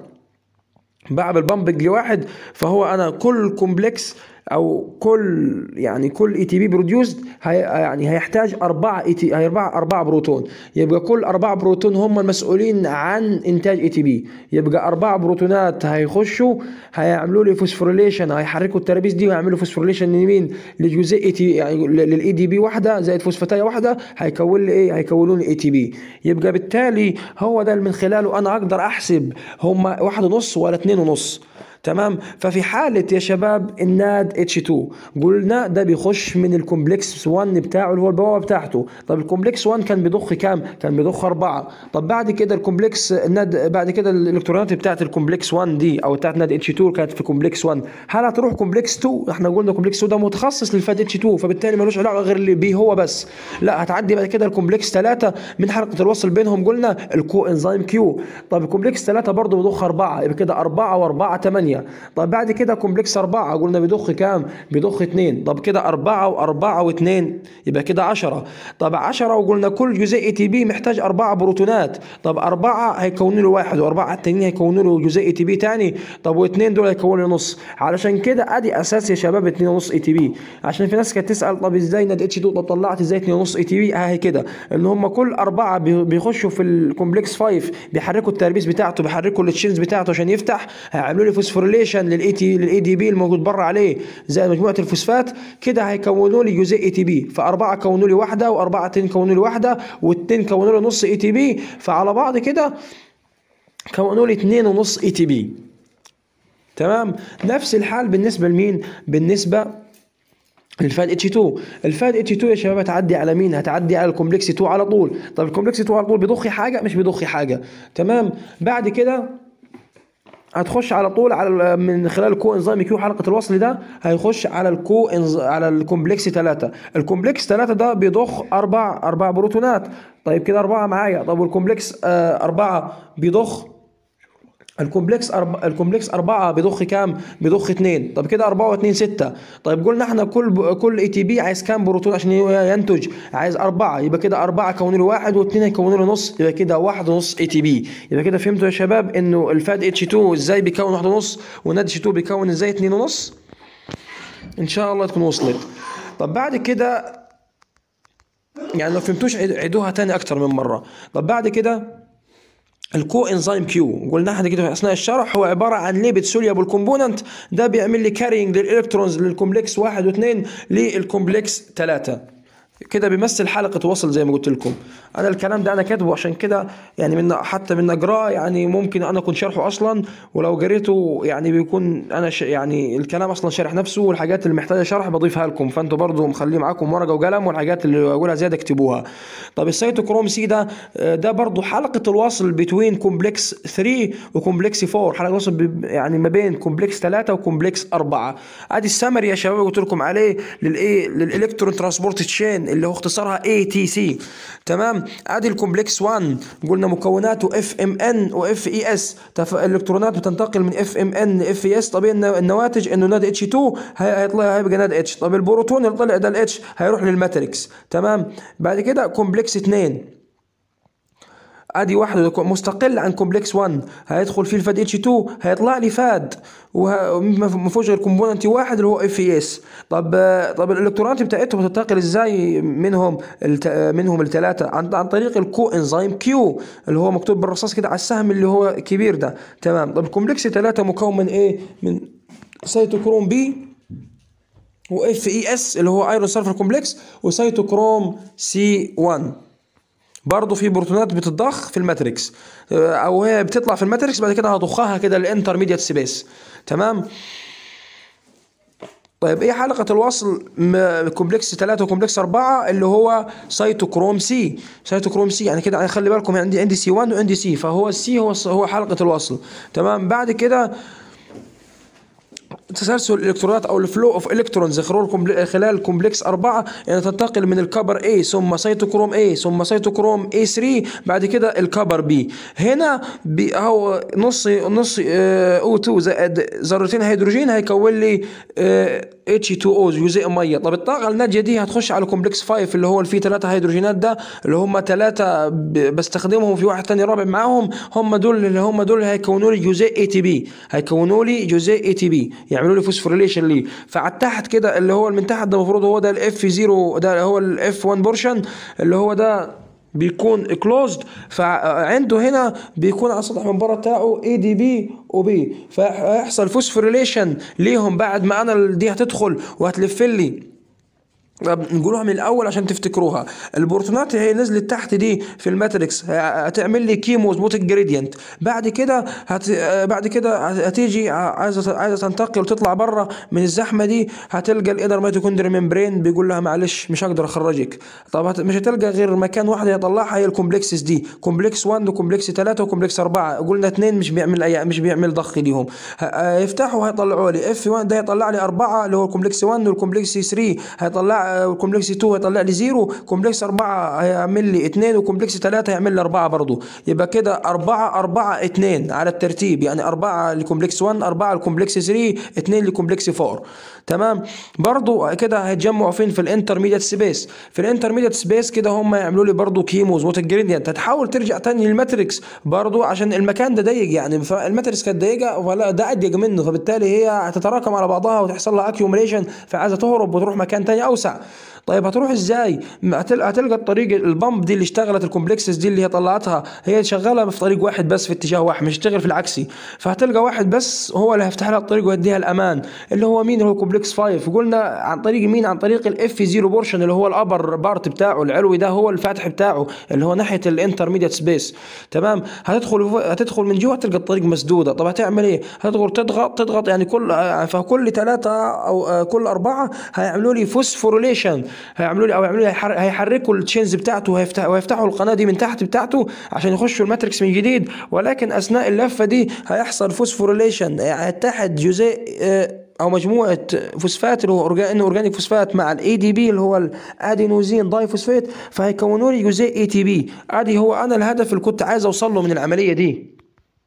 بعمل بامبنج لواحد. فهو أنا كل كومبلكس او كل يعني كل اي تي بي بروديوسد هي يعني هيحتاج أربعة اي تي أربعة أربعة بروتون. يبقى كل أربعة بروتون هم المسؤولين عن انتاج اي تي بي. يبقى أربعة بروتونات هيخشوا هيعملوا لي فوسفوريليشن، هيحركوا الترابيز دي ويعملوا فوسفوريليشن لمين؟ لجزيء اي تي يعني للاي دي بي واحده زائد فوسفاتايه واحده، هيكون لي ايه؟ هيكونوا لي اي تي بي. يبقى بالتالي هو ده من خلاله انا اقدر احسب هم واحد ونص ولا اتنين ونص. تمام. ففي حالة يا شباب الناد اتش اتنين قلنا ده بيخش من الكومبلكس واحد بتاعه اللي هو البوابة بتاعته. طب الكومبلكس واحد كان بيضخ كام؟ كان بيضخ أربعة. طب بعد كده الكومبلكس الناد بعد كده الالكترونات بتاعت الكومبلكس واحد دي او بتاعت ناد اتش اتنين كانت في كومبلكس واحد، هل هتروح كومبلكس اتنين؟ احنا قلنا كومبلكس اتنين ده متخصص للفات اتش اتنين، فبالتالي ملوش علاقة غير اللي بيه هو بس. لا، هتعدي بعد كده الكومبلكس ثلاثة من حلقة الوصل بينهم قلنا الكو انزيم كيو. طب الكومبلكس ثلاثة برضه بيضخ أربعة، يبقى كده أربعة و4 ثمانية. طب بعد كده كومبلكس أربعة قلنا بيضخ كام؟ بيضخ اتنين. طب كده أربعة وأربعة واثنين يبقى كده عشرة. طب عشرة وقلنا كل جزيء اي تي بي محتاج أربعة بروتونات. طب أربعة هيكونوا له واحد وأربعة التانيين هيكونوا له جزيء اي تي بي تاني. طب واثنين دول هيكونوا له نص. علشان كده ادي اساس يا شباب اتنين ونص اي تي بي. عشان في ناس كانت تسأل طب ازاي ناد اتش اتنين؟ طب طلعت ازاي اتنين ونص اي تي بي؟ اهي كده ان هم كل أربعة بيخشوا في الكومبلكس خمسة بيحركوا التربيز بتاعته، بيحركوا التشينز بتاعته عشان يفتح، هيعملوا لي فوسفوريليشن للاي تي للاي دي بي الموجود بره عليه زي مجموعه الفوسفات كده، هيكونوا لي جزيء اي تي بي. فاربعه كونوا لي واحده واربعه اتنين كونوا لي واحده واثنين كونوا لي نص اي تي بي، فعلى بعض كده كونوا لي اتنين ونص اي تي بي. تمام. نفس الحال بالنسبه لمين؟ بالنسبه الفاد اتش اتنين. الفاد اتش اتنين يا شباب هتعدي على مين؟ هتعدي على الكومبلكس اتنين على طول. طب الكومبلكس اتنين على طول بيضخي حاجه؟ مش بيضخي حاجه. تمام. بعد كده هتخش على طول على من خلال الكو انزيم كيو حلقه الوصل ده، هيخش على الكو انز... على الكومبلكس ثلاثة. الكومبلكس ثلاثة ده بيضخ اربع اربع بروتونات. طيب كده اربعه معايا. طب والكومبلكس آه اربعه بيضخ الكومبلكس أرب... الكومبلكس أربعة بيضخ كام؟ بيضخ اتنين. طب كده أربعة واتنين ستة. طيب قلنا احنا كل كل اي تي بي عايز كام بروتون عشان ينتج؟ عايز أربعة. يبقى كده أربعة كونوا له واحد واثنين هيكونوا له نص، يبقى كده واحد ونص اي تي بي. يبقى كده فهمتوا يا شباب انه الفاد اتش اتنين ازاي بيكون واحد ونص، والناد اتش اتنين بيكون ازاي اتنين ونص؟ ان شاء الله تكون وصلت. طب بعد كده يعني لو فهمتوش عيدوها تاني أكتر من مرة. طب بعد كده الكو انزيم كيو قلنا احنا كده في اثناء الشرح هو عباره عن ليبيد سوليبل كومبوننت، ده بيعمل لي كارينج للالكترونز للكومبلكس واحد واثنين للكومبلكس ثلاثة. كده بيمثل حلقة وصل زي ما قلت لكم. انا الكلام ده انا كاتبه عشان كده يعني من حتى من اقراه يعني ممكن انا اكون شارحه اصلا، ولو قريته يعني بيكون انا ش... يعني الكلام اصلا شارح نفسه، والحاجات اللي محتاجه شرح بضيفها لكم، فانتوا برضو مخليه معاكم ورقه وقلم، والحاجات اللي اقولها زياده اكتبوها. طب السيتوكروم سي ده ده برضو حلقة الوصل بين كومبلكس ثلاثة وكومبلكس أربعة، حلقة الوصل ب... يعني ما بين كومبلكس ثلاثة وكومبلكس أربعة. ادي السمري يا شباب قلت لكم عليه للايه للالكترون ترانسبورت تشين اللي هو اختصارها اي تي سي. تمام. ادي الكومبلكس واحد قلنا مكوناته اف ام ان واف اي اس، الالكترونات بتنتقل من اف ام ان لاف اي اس. طبيعي النواتج انه ناد اتش اتنين هيطلع هيبقى ناد اتش. طب البروتون اللي طلع ده الاتش هيروح للماتريكس. تمام. بعد كده كومبلكس اثنين ادي واحد مستقل عن كومبلكس واحد هيدخل فيه الفاد اتش اتنين هيطلع لي فاد وما فيهوش غير كومبوننت واحد اللي هو اف اس. طب طب الالكترونات بتاعتهم بتنتقل ازاي منهم الت... منهم الثلاثه؟ عن... عن طريق الكو انزيم كيو اللي هو مكتوب بالرصاص كده على السهم اللي هو كبير ده. تمام. طب الكومبلكس ثلاثة مكون من ايه؟ من سيتوكروم بي واف اي اس اللي هو ايرون سلفر كومبلكس، وسيتوكروم سي واحد. برضه في بروتونات بتتضخ في الماتريكس او هي بتطلع في الماتريكس بعد كده هضخها كده للانترميديت سبيس. تمام. طيب ايه حلقة الوصل كومبلكس ثلاثة وكومبلكس أربعة اللي هو سيتوكروم سي؟ سيتوكروم سي يعني كده خلي بالكم عندي عندي سي واحد وعندي سي، فهو السي هو هو حلقة الوصل. تمام. بعد كده تسلسل الالكترونات او الفلو اوف الكترونز خلال كومبلكس أربعة يعني تنتقل من الكبر A ثم سيتوكروم A ثم سيتوكروم إيه ثلاثة بعد كده الكبر B. هنا هو نص نص او اتنين زائد ذرتين هيدروجين هيكون لي اتش اتنين او جزيء ميه. طب الطاقه الناتجه دي هتخش على كومبلكس خمسة اللي هو اللي فيه ثلاثه هيدروجينات ده اللي هم ثلاثه بستخدمهم في واحد ثاني رابع معاهم، هم دول اللي هم دول هيكونوا لي جزيء اي تي بي هيكونوا لي جزيء اي تي بي يعملوا لي فوسفوريليشن ليه. فعلى تحت كده اللي هو من تحت ده المفروض هو ده الاف صفر ده هو الاف واحد بورشن اللي هو ده بيكون كلوزد، فعنده هنا بيكون على السطح من بره بتاعه اي دي بي وبي، فيحصل فوسفوريليشن ليهم بعد ما انا دي هتدخل وهتلف لي. نقولوها من الاول عشان تفتكروها. البروتونات هي نزلت تحت دي في الماتريكس هتعمل لي كيمو اوزموتيك جريدينت. بعد كده هت... بعد كده هتيجي عايزه عايزه تنتقل وتطلع بره من الزحمه دي، هتلقى الانر ميتوكوندري ممبرين بيقول لها معلش مش هقدر اخرجك. طب هت... مش هتلقى غير مكان واحد يطلعها هي الكومبلكسز دي، كومبلكس واحد وكومبلكس ثلاثة وكومبلكس أربعة. قلنا اثنين مش بيعمل اي مش بيعمل ضخ ليهم، يفتحوا هيطلعوا لي اف واحد ده يطلع لي أربعة اللي هو الكومبلكس واحد، والكومبلكس ثلاثة هيطلع كومبلكس اتنين هيطلع لي صفر، كومبلكس أربعة هيعمل لي اتنين، وكومبلكس ثلاثة هيعمل لي أربعة برضه. يبقى كده أربعة أربعة اتنين على الترتيب، يعني أربعة لكومبلكس واحد، أربعة لكومبلكس ثلاثة، اتنين لكومبلكس أربعة. تمام. برضه كده هيتجمعوا فين؟ في الانترميديت سبيس. في الانترميديت سبيس كده هم يعملوا لي برضه كيمو اوزموتيك جريدينت. هتحاول ترجع تاني للماتريكس برضه عشان المكان ده ضيق، يعني الماتريكس كانت ضيقه ولا ده اضيق منه، فبالتالي هي هتتراكم على بعضها وتحصل لها اكيوميليشن، فعايزه تهرب وتروح مكان تاني اوسع. توسع. طيب هتروح ازاي؟ هتلقى الطريق البامب دي اللي اشتغلت، الكومبلكسز دي اللي هي طلعتها، هي شغاله في طريق واحد بس، في اتجاه واحد، مش تشتغل في العكسي. فهتلقى واحد بس هو اللي هيفتح لها الطريق ويديها الامان، اللي هو مين؟ هو كومبلكس خمسة. قلنا عن طريق مين؟ عن طريق الاف زيرو بورشن، اللي هو الابر بارت بتاعه العلوي، ده هو الفاتح بتاعه اللي هو ناحيه الانترميديت سبيس. تمام. هتدخل هتدخل من جوه تلقى الطريق مسدوده. طب هتعمل ايه؟ هتدخل تضغط تضغط يعني كل فكل ثلاثه او كل اربعه هيعملوا لي فوسفوريليشن، هيعملوا لي او يعملوا لي هيحركوا التشينز بتاعته، وهيفتحوا القناه دي من تحت بتاعته عشان يخشوا الماتريكس من جديد. ولكن اثناء اللفه دي هيحصل فوسفوريليشن، هيتحد جزيء او مجموعه فوسفات اللي هو اورجانيك فوسفات مع الاي دي بي اللي هو الادينوزين داي فوسفات، فهيكونوا لي جزيء اي تي بي. ادي هو انا الهدف اللي كنت عايز اوصل له من العمليه دي.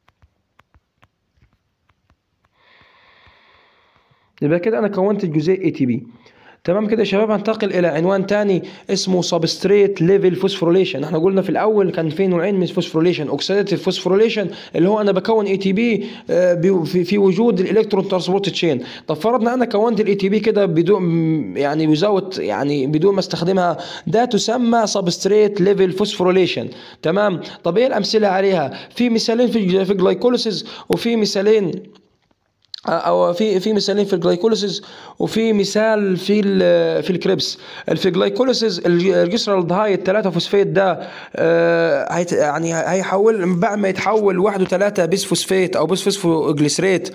يبقى كده انا كونت الجزيء اي تي بي. تمام كده يا شباب. هنتقل الى عنوان تاني اسمه سبستريت ليفل فوسفوريليشن. احنا قلنا في الاول كان في نوعين من الفوسفوريليشن، اوكسيداتيف فوسفوريليشن اللي هو انا بكون اي تي بي في وجود الالكترون ترانسبورت تشين. طب فرضنا انا كونت الاي تي بي كده بدون يعني وزاوت يعني بدون ما استخدمها، ده تسمى سبستريت ليفل فوسفوريليشن. تمام. طب ايه الامثله عليها؟ في مثالين في في الجلايكوليسيس، وفي مثالين او في في مثالين في الجلايكوليسيس، وفي مثال في ال في الكريبس. في الجلايكوليسيس الجسرالدهايد ثلاثة فوسفات ده آه يعني هيحول بعد ما يتحول واحد وثلاثة بيس فوسفات او بيس فوسفوجليسريت،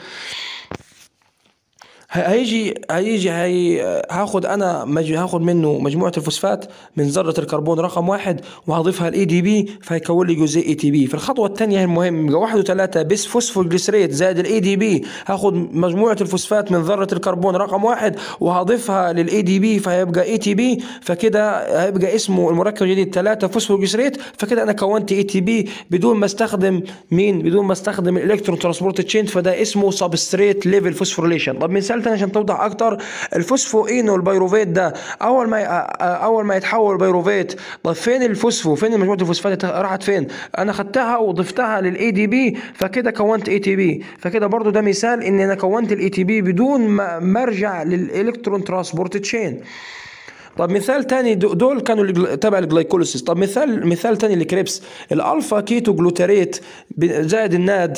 هيجي هيجي هي هاخد انا مج... هاخد منه مجموعه الفوسفات من ذره الكربون رقم واحد وهضيفها الاي دي بي، فهيكون لي جزيء اي تي بي. في الخطوه الثانيه المهم يبقى واحد وثلاثة بيس فوسفوجليسريت زائد الاي دي بي، هاخد مجموعه الفوسفات من ذره الكربون رقم واحد وهضيفها للاي دي بي فهيبقى اي تي بي. فكده هيبقى اسمه المركب الجديد ثلاثة فوسفوجليسريت. فكده انا كونت اي تي بي بدون ما استخدم مين؟ بدون ما استخدم الالكترون ترانسبورت تشين. فده اسمه سبستريت ليفل فوسفوريليشن. طب مثال عشان توضح اكتر، الفوسفو اينو البيروفيت ده اول ما اول ما يتحول بيروفيت، طب فين الفوسفو؟ فين مجموعه الفوسفات؟ راحت فين؟ انا خدتها وضفتها للاي دي بي فكده كونت اي تي بي. فكده برضو ده مثال ان انا كونت الاي تي بي بدون ما ارجع للالكترون ترانسبورت تشين. طب مثال تاني، دول كانوا تبع الجلايكوليسيس. طب مثال مثال تاني لكريبس، الالفا كيتو جلوتاريت زائد الناد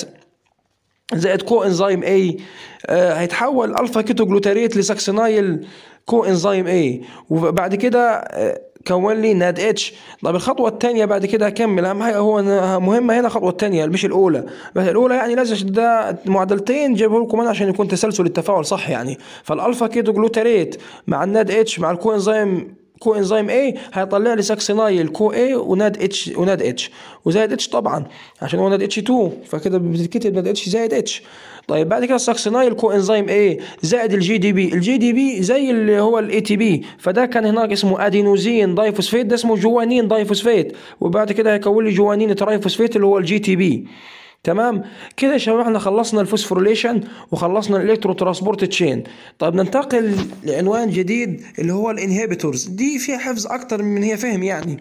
زائد كو انزيم اي آه هيتحول الفا كيتو جلوتاريت لساكسينايل كو انزيم اي، وبعد كده آه كون لي ناد اتش. طب الخطوه الثانيه بعد كده هكمل، اهم حاجه هو مهمه هنا الخطوه الثانيه مش الاولى، بس الاولى يعني لازم ده معادلتين جايبه لكم انا عشان يكون تسلسل التفاعل صح يعني. فالالفا كيتو جلوتاريت مع الناد اتش مع الكو انزيم كو انزيم اي هيطلع لي ساكسينايل كو اي وناد اتش وناد اتش وزائد اتش طبعا عشان هو ناد اتش اتنين، فكده بتتكتب ناد اتش زائد اتش. طيب بعد كده الساكسينايل كو انزيم اي زائد الجي دي بي، الجي دي بي زي اللي هو الاي تي بي، فده كان هناك اسمه ادينوزين دايفوسفيت، ده اسمه جوانين دايفوسفيت، وبعد كده هيكون لي جوانين ترايفوسفيت اللي هو الجي تي بي. تمام كده يا شباب احنا خلصنا الفوسفوريليشن وخلصنا الالكترو ترانسبورت تشين. طيب ننتقل لعنوان جديد اللي هو الانهبيتورز. دي فيها حفظ اكتر من هي فهم يعني.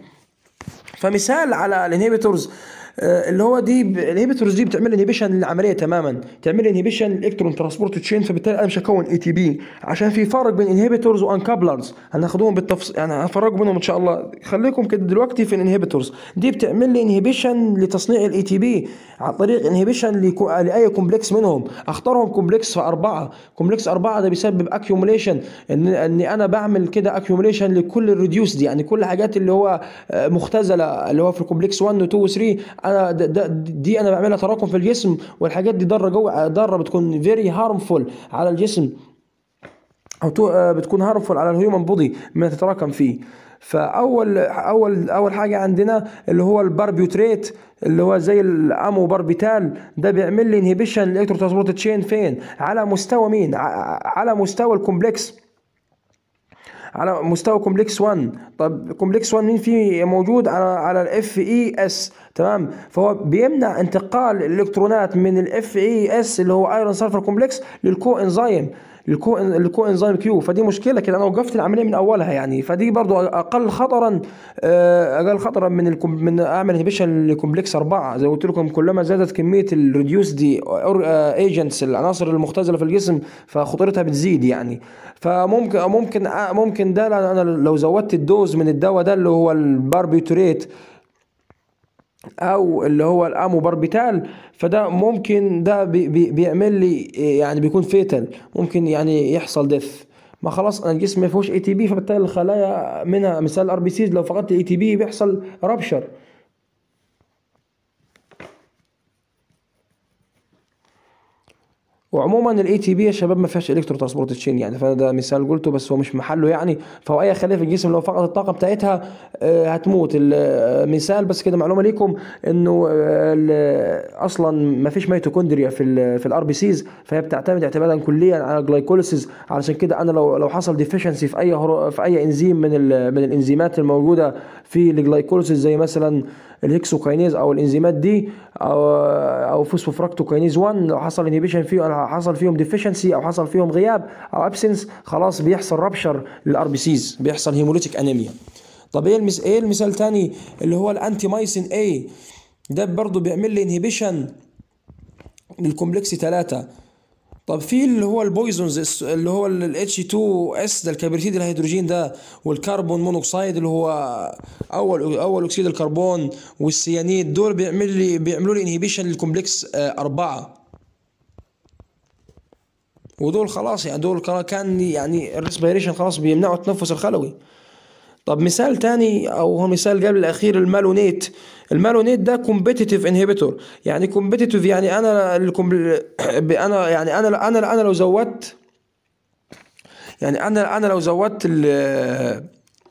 فمثال على الانهبيتورز اللي هو دي الانهبيتورز دي بتعمل انهبيشن للعمليه تماما، تعمل انهبيشن للالكترون ترانسبورت تشين، فبالتالي انا مش هكون اي تي بي عشان في فرق بين انهبيتورز وانكابلرز هناخدوهم بالتفصيل يعني هفرق بينهم ان شاء الله. خليكم كده دلوقتي في الانهبيتورز. دي بتعمل لي انهبيشن لتصنيع الاي تي بي عن طريق انهبيشن لاي كومبلكس منهم. اختارهم كومبلكس أربعة، كومبلكس أربعة ده بيسبب اكيوميليشن، ان اني انا بعمل كده اكيوميليشن لكل الريديوس دي يعني كل الحاجات اللي هو مختزله اللي هو في الكومبلكس واحد و اتنين و تلاتة انا دي انا بعملها تراكم في الجسم، والحاجات دي ضاره جوه ضاره بتكون فيري هارمفول على الجسم او بتكون هارمفول على الهيومن بودي ما تتراكم فيه. فاول اول اول حاجه عندنا اللي هو الباربيوتريت اللي هو زي الامو باربيتال، ده بيعمل لي انهبيشن الالكترو ترانسبورت تشين فين؟ على مستوى مين؟ على مستوى الكومبلكس، على مستوى كومبلكس واحد. طب كومبلكس واحد مين فيه موجود؟ على على الاف اي اس. تمام. فهو بيمنع انتقال الالكترونات من الاف اي اس اللي هو ايرون سلفر كومبلكس للكو انزيم الكو الكو انزيم كيو. فدي مشكله كده، انا وقفت العمليه من اولها يعني. فدي برضو اقل خطرا، اقل خطرا من الكم من اعمل انهبيشن لكومبلكس أربعة. زي ما قلت لكم كلما زادت كميه الريديوس دي ايجنتس العناصر المختزله في الجسم فخطورتها بتزيد يعني. فممكن ممكن ممكن ده انا لو زودت الدوز من الدواء ده اللي هو الباربيتوريت او اللي هو الاموباربيتال، فده ممكن ده بي بي بيعمل لي يعني بيكون فيتال، ممكن يعني يحصل ديث. ما خلاص انا الجسم ما فيهوش اي تي بي، فبالتالي الخلايا منها مثال الار بي سيز لو فقدت الاي تي بي بيحصل رابشر. وعموما الاي تي بي يا شباب ما فيهاش الكترو ترانسبورت تشين يعني، فده مثال قلته بس هو مش محله يعني. فهو اي خليه في الجسم لو فقدت الطاقه بتاعتها هتموت. مثال بس كده معلومه ليكم انه اصلا ما فيش ميتوكوندريا في ال في الار بي سيز، فهي بتعتمد اعتمادا كليا على الجلايكوليسيس. علشان كده انا لو لو حصل ديفيشنسي في اي في اي انزيم من من الانزيمات الموجوده في الجلايكوليسيس زي مثلا الهكسوكاينيز او الانزيمات دي او او فوسفوفراكتوكاينيز واحد، لو حصل انهبيشن فيه حصل فيهم ديفيشنسي او حصل فيهم غياب او ابسنس، خلاص بيحصل رابشر للار بي سيز، بيحصل هيموليتيك انيميا. طب ايه المس... ايه المثال تاني اللي هو الانتي مايسين اي، ده برضه بيعمل لي انهبيشن للكومبلكس ثلاثة. طب في اللي هو البويزونز اللي هو ال اتش تو اس ده الكبريتيد الهيدروجين ده، والكربون مونوكسيد اللي هو اول اول اكسيد الكربون، والسيانيد، دول بيعمل لي بيعملوا لي انهبيشن للكومبلكس أربعة. ودول خلاص يعني دول كان يعني الريسبيريشن خلاص بيمنعوا التنفس الخلوي. طب مثال تاني او هو مثال قبل الاخير المالونيت. المالونيت ده كومبيتيتيف انهبيتور. يعني كومبيتيتيف يعني انا انا يعني انا انا انا لو زودت يعني انا انا لو زودت ال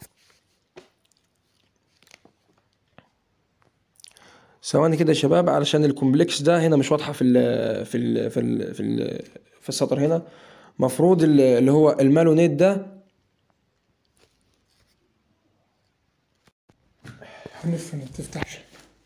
ثواني كده يا شباب علشان الكومبلكس ده هنا مش واضحه في ال في ال في ال في, ال في السطر هنا. مفروض اللي هو المالونيت ده هنفهم ما تفتحش.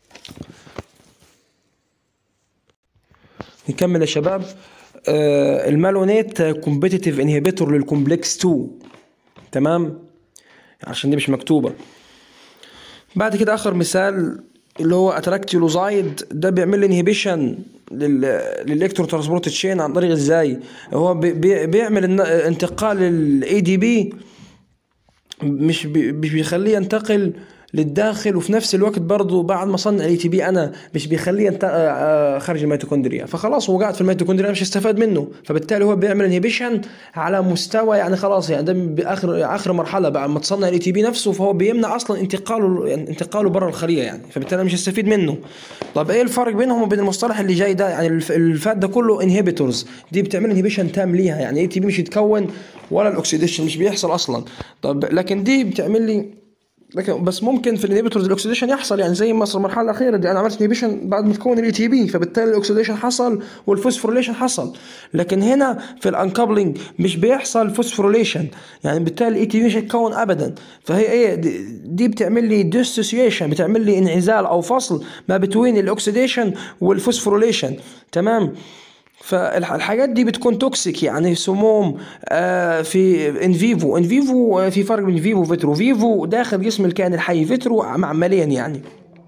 نكمل يا شباب. آه المالونيت كومبيتيتيف انهبيتور للكومبلكس اتنين، تمام، عشان دي مش مكتوبه. بعد كده اخر مثال اللي هو اتراكتيلوزايد، ده بيعمل لي انهبيشن للالكترو ترانسبورت تشين عن طريق ازاي؟ هو بي بيعمل انتقال الاي دي بي، مش مش بيخليه ينتقل للداخل، وفي نفس الوقت برضه بعد ما صنع الاي تي بي انا مش بيخليه خارج الميتوكوندريا، فخلاص هو قاعد في الميتوكوندريا مش هيستفاد منه. فبالتالي هو بيعمل انهبيشن على مستوى يعني خلاص يعني ده باخر اخر مرحله بعد ما تصنع الاي تي بي نفسه، فهو بيمنع اصلا انتقاله انتقاله بره الخليه يعني، فبالتالي مش هيستفيد منه. طب ايه الفرق بينهم وبين المصطلح اللي جاي ده؟ يعني الفات ده كله انهبيتورز، دي بتعمل انهبيشن تام ليها، يعني اي تي بي مش يتكون ولا الاكسيديشن مش بيحصل اصلا. طب لكن دي بتعمل لي لكن بس ممكن في الانهبيتورز الاكسيديشن يحصل، يعني زي مثلا المرحله الاخيره دي انا عملت انهبيشن بعد ما تكون الاي تي بي، فبالتالي الاكسيديشن حصل والفوسفوريليشن حصل. لكن هنا في الانكابلنج مش بيحصل فوسفوريليشن، يعني بالتالي الاي تي بي مش هيتكون ابدا. فهي ايه دي, دي بتعمل لي ديسوسيشن، بتعمل لي انعزال او فصل ما بين الاكسيديشن والفوسفوريليشن، تمام. فالحاجات دي بتكون توكسيك يعني سموم آه في ان فيفو ان فيفو في فرق بين فيفو وفيترو. فيفو داخل جسم الكائن الحي، فيترو معمليا يعني.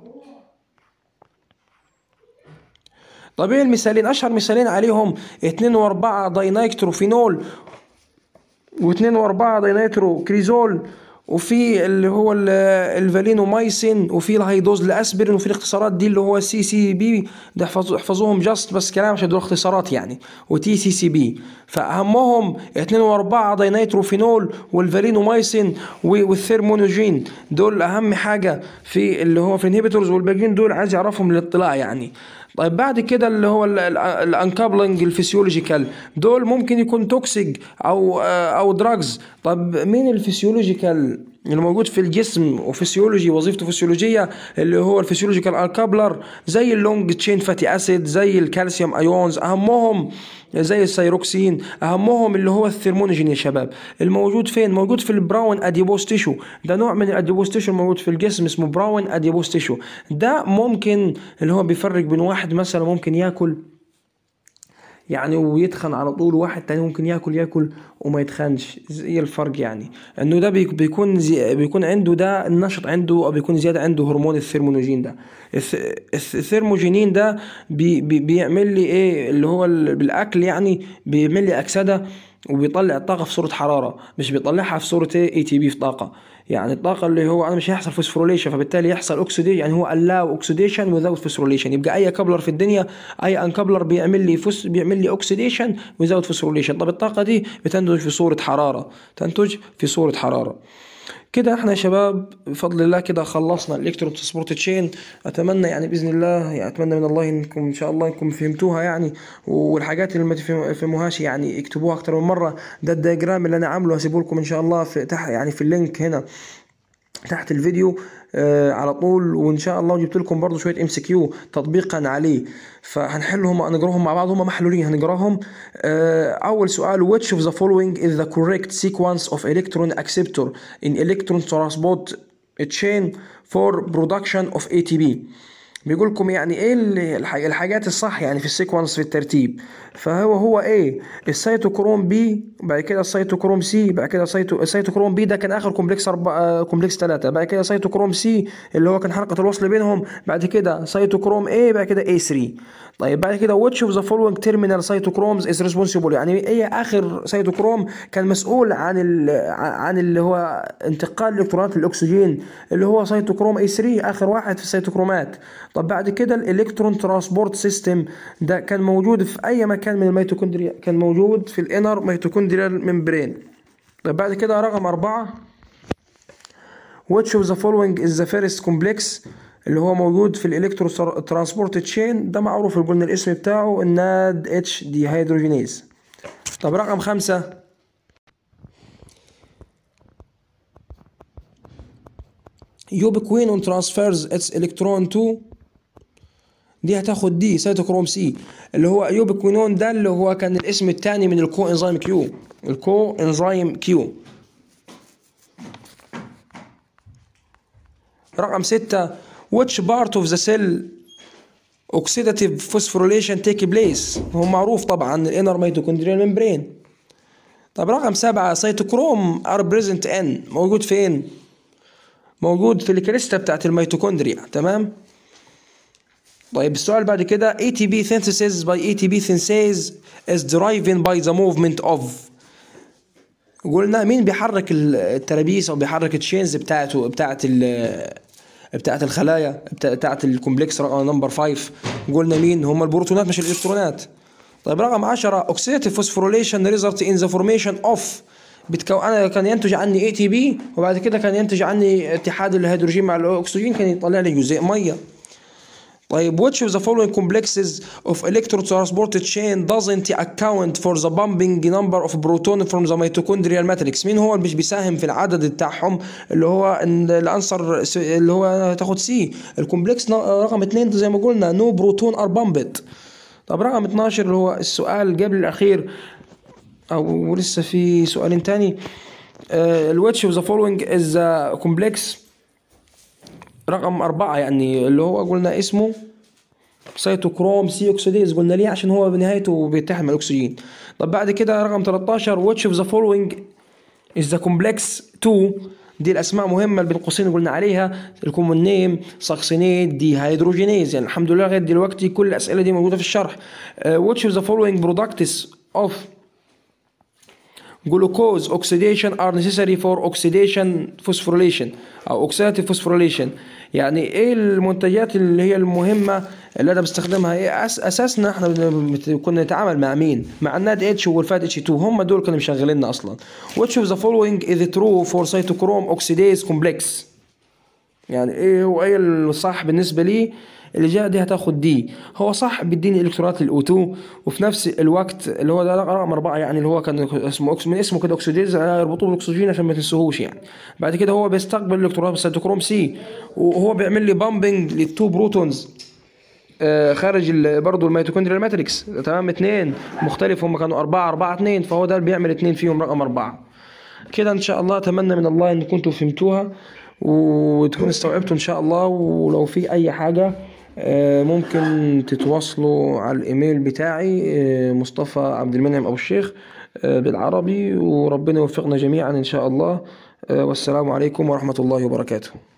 طب ايه المثالين؟ اشهر مثالين عليهم اتنين واربعة داينايتروفينول واتنين واربعة داينايتروكريزول، وفي اللي هو الفالينومايسين، وفي الهيدوز لاسبرين، وفي الاختصارات دي اللي هو سي سي بي، ده احفظوهم جاست بس كلام عشان دول اختصارات يعني، وتي سي سي بي. فاهمهم اتنين واربعة داينايتروفينول والفالينومايسين والثيرمونوجين، دول اهم حاجه في اللي هو في الانهبيتورز، والباقيين دول عايز يعرفهم للاطلاع يعني. طيب بعد كده اللي هو الانكابلنج الفسيولوجيكال، دول ممكن يكون توكسيك او او دراجز. طب مين الفسيولوجيكال اللي موجود في الجسم وفسيولوجي وظيفته فسيولوجيه؟ اللي هو الفسيولوجيكال انكابلر، زي اللونج تشين فاتي اسيد، زي الكالسيوم ايونز، اهمهم زي السيروكسين، اهمهم اللي هو الثيرمونوجين يا شباب. الموجود فين؟ موجود في البراون اديبوس تيشو، ده نوع من الاديبوس تيشو موجود في الجسم اسمه براون اديبوس تيشو. ده ممكن اللي هو بيفرق بين واحد مثلا ممكن ياكل يعني ويتخن على طول، وواحد تاني ممكن ياكل ياكل وما يتخنش. ايه الفرق يعني؟ انه ده بيك- بيكون زي بيكون عنده ده النشط عنده، او بيكون زياده عنده هرمون الثيرمونوجين ده. الث- الث- الثيرموجينين ده بي بي بيعمل لي ايه اللي هو ال- بالاكل يعني، بيعمل لي اكسده، وبيطلع الطاقه في صوره حراره، مش بيطلعها في صوره ايه اي تي بي في طاقه. يعني الطاقه اللي هو انا مش هيحصل فوسفوريليشن، فبالتالي يحصل اوكسيديشن. يعني هو allow اوكسيديشن without فوسفوريليشن. يبقى اي كابلر في الدنيا، اي انكابلر بيعمل لي فوس بيعمل لي اوكسيديشن without فوسفوريليشن. طب الطاقه دي بتنتج في صوره حراره، تنتج في صوره حراره. كده احنا يا شباب بفضل الله كده خلصنا الالكترون ترانسبورت تشين. اتمنى يعني باذن الله، يعني اتمنى من الله انكم ان شاء الله انكم فهمتوها يعني، والحاجات اللي ما تفهموهاش يعني اكتبوها اكتر من مره. ده الدياجرام اللي انا عامله هسيبه لكم ان شاء الله في تحت، يعني في اللينك هنا تحت الفيديو آه على طول. وان شاء الله جبت لكم برضو شويه ام سي كيو تطبيقا عليه، فهنحلهم هنقراهم مع بعض، هم محلولين هنقراهم. آه اول سؤال: which of the following is the correct sequence of electron acceptor in electron transport chain for production of A T P؟ بيقول لكم يعني ايه الح- الحاجات الصح يعني في السيكونس في الترتيب. فهو هو ايه؟ السيتوكروم بي، بعد كده السيتوكروم سي، بعد كده سيتو السيتوكروم بي ده كان اخر كومبلكس أربعة كومبلكس ثلاثة، بعد كده سيتوكروم سي اللي هو كان حلقة الوصل بينهم، بعد كده سيتوكروم اي، بعد كده اي ثلاثة. طيب بعد كده which of the following terminal cytochromes is responsible؟ يعني ايه اخر سيتوكروم كان مسؤول عن ال عن اللي هو انتقال الالكترونات للاكسجين، اللي هو سيتوكروم اي ثلاثة، اخر واحد في السيتوكرومات. طب بعد كده الالكترون ترانسبورت سيستم ده كان موجود في اي مكان من الميتوكوندريا؟ كان موجود في الانر ميتوكوندريال ممبرين. طب بعد كده رقم أربعة: which of the following is the first complex اللي هو موجود في الالكترو ترانسبورت تشين؟ ده معروف، قلنا الاسم بتاعه الناد اتش دي هيدروجينيز. طب رقم خمسة: ubiquinone transfers its electron to، دي هتاخد دي سيتوكروم سي، اللي هو يوبيكوينون ده اللي هو كان الاسم الثاني من الكو انزيم كيو، الكو انزيم كيو. رقم ستة: which part of the cell oxidative phosphorylation take place؟ هو معروف طبعا الانر ميتوكوندريال ممبرين. طب رقم سبعة: سيتوكروم are present in، موجود فين؟ موجود في الكريستا بتاعت الميتوكوندريا، تمام. طيب السؤال بعد كده: A T P synthesis by A T P synthase is driven by the movement of، قلنا مين بيحرك الترابيس او بيحرك التشينز بتاعته بتاعت ال بتاعت الخلايا بتاعت الكومبلكس رقم نمبر خمسة؟ قلنا مين هم؟ البروتونات مش الالكترونات. طيب رقم عشرة: oxidative phosphorylation result in the formation of، بتكون انا كان ينتج عني اي تي بي، وبعد كده كان ينتج عني اتحاد الهيدروجين مع الاكسجين، كان يطلع لي جزيء ميه. طيب which of the following complexes of electron transport chain doesn't account for the bumping number of proton from the mitochondrial matrix؟ مين هو اللي مش بيساهم في العدد بتاعهم اللي هو الانسر اللي هو تاخد سي؟ الكومبلكس رقم اتنين زي ما قلنا no proton are bumped. طب رقم اتناشر اللي هو السؤال قبل الاخير، او لسه في سؤالين تاني. uh, which of the following is the complex رقم أربعة يعني اللي هو قلنا اسمه سيتوكروم سي أوكسيديز؟ قلنا ليه؟ عشان هو بنهايته بيتحد مع الأكسجين. طب بعد كده رقم تلتاشر: which of the following is the complex تو؟ دي الأسماء مهمة اللي بين قوسين قلنا عليها، الكومون نيم ساكسينيت دي هيدروجينيز. يعني الحمد لله لغاية دلوقتي كل الأسئلة دي موجودة في الشرح. uh, which of the following products of glucose oxidation are necessary for oxidation phosphorylation او oxidative phosphorylation؟ يعني ايه المنتجات اللي هي المهمه اللي انا بستخدمها؟ ايه أس اساسنا احنا كنا نتعامل مع مين؟ مع الناد اتش والفات اتش اتنين، هم دول كانوا مشغليننا اصلا. which of the following is true for cytochrome oxidase complex؟ يعني ايه هو ايه الصح بالنسبه لي؟ اللي جاء دي هتاخد دي، هو صح بيديني الكترونات للاو اتنين، وفي نفس الوقت اللي هو ده رقم أربعة يعني اللي هو كان اسمه من اسمه كده أكسيديز، يربطوه بالاكسجين عشان ما تنسوهوش يعني. بعد كده هو بيستقبل الالكترونات بالسيتوكروم سي، وهو بيعمل لي بامبنج للتو بروتونز آه خارج برضه الميتوكوندريال ماتريكس، تمام. اتنين مختلف، هم كانوا أربعة أربعة اتنين، فهو ده اللي بيعمل اتنين فيهم رقم أربعة. كده إن شاء الله أتمنى من الله إن كنتوا فهمتوها وتكونوا استوعبتوا إن شاء الله. ولو في أي حاجة آه، ممكن تتواصلوا على الإيميل بتاعي، آه، مصطفى عبد المنعم أبو الشيخ، آه، بالعربي، وربنا يوفقنا جميعا إن شاء الله. آه، والسلام عليكم ورحمة الله وبركاته.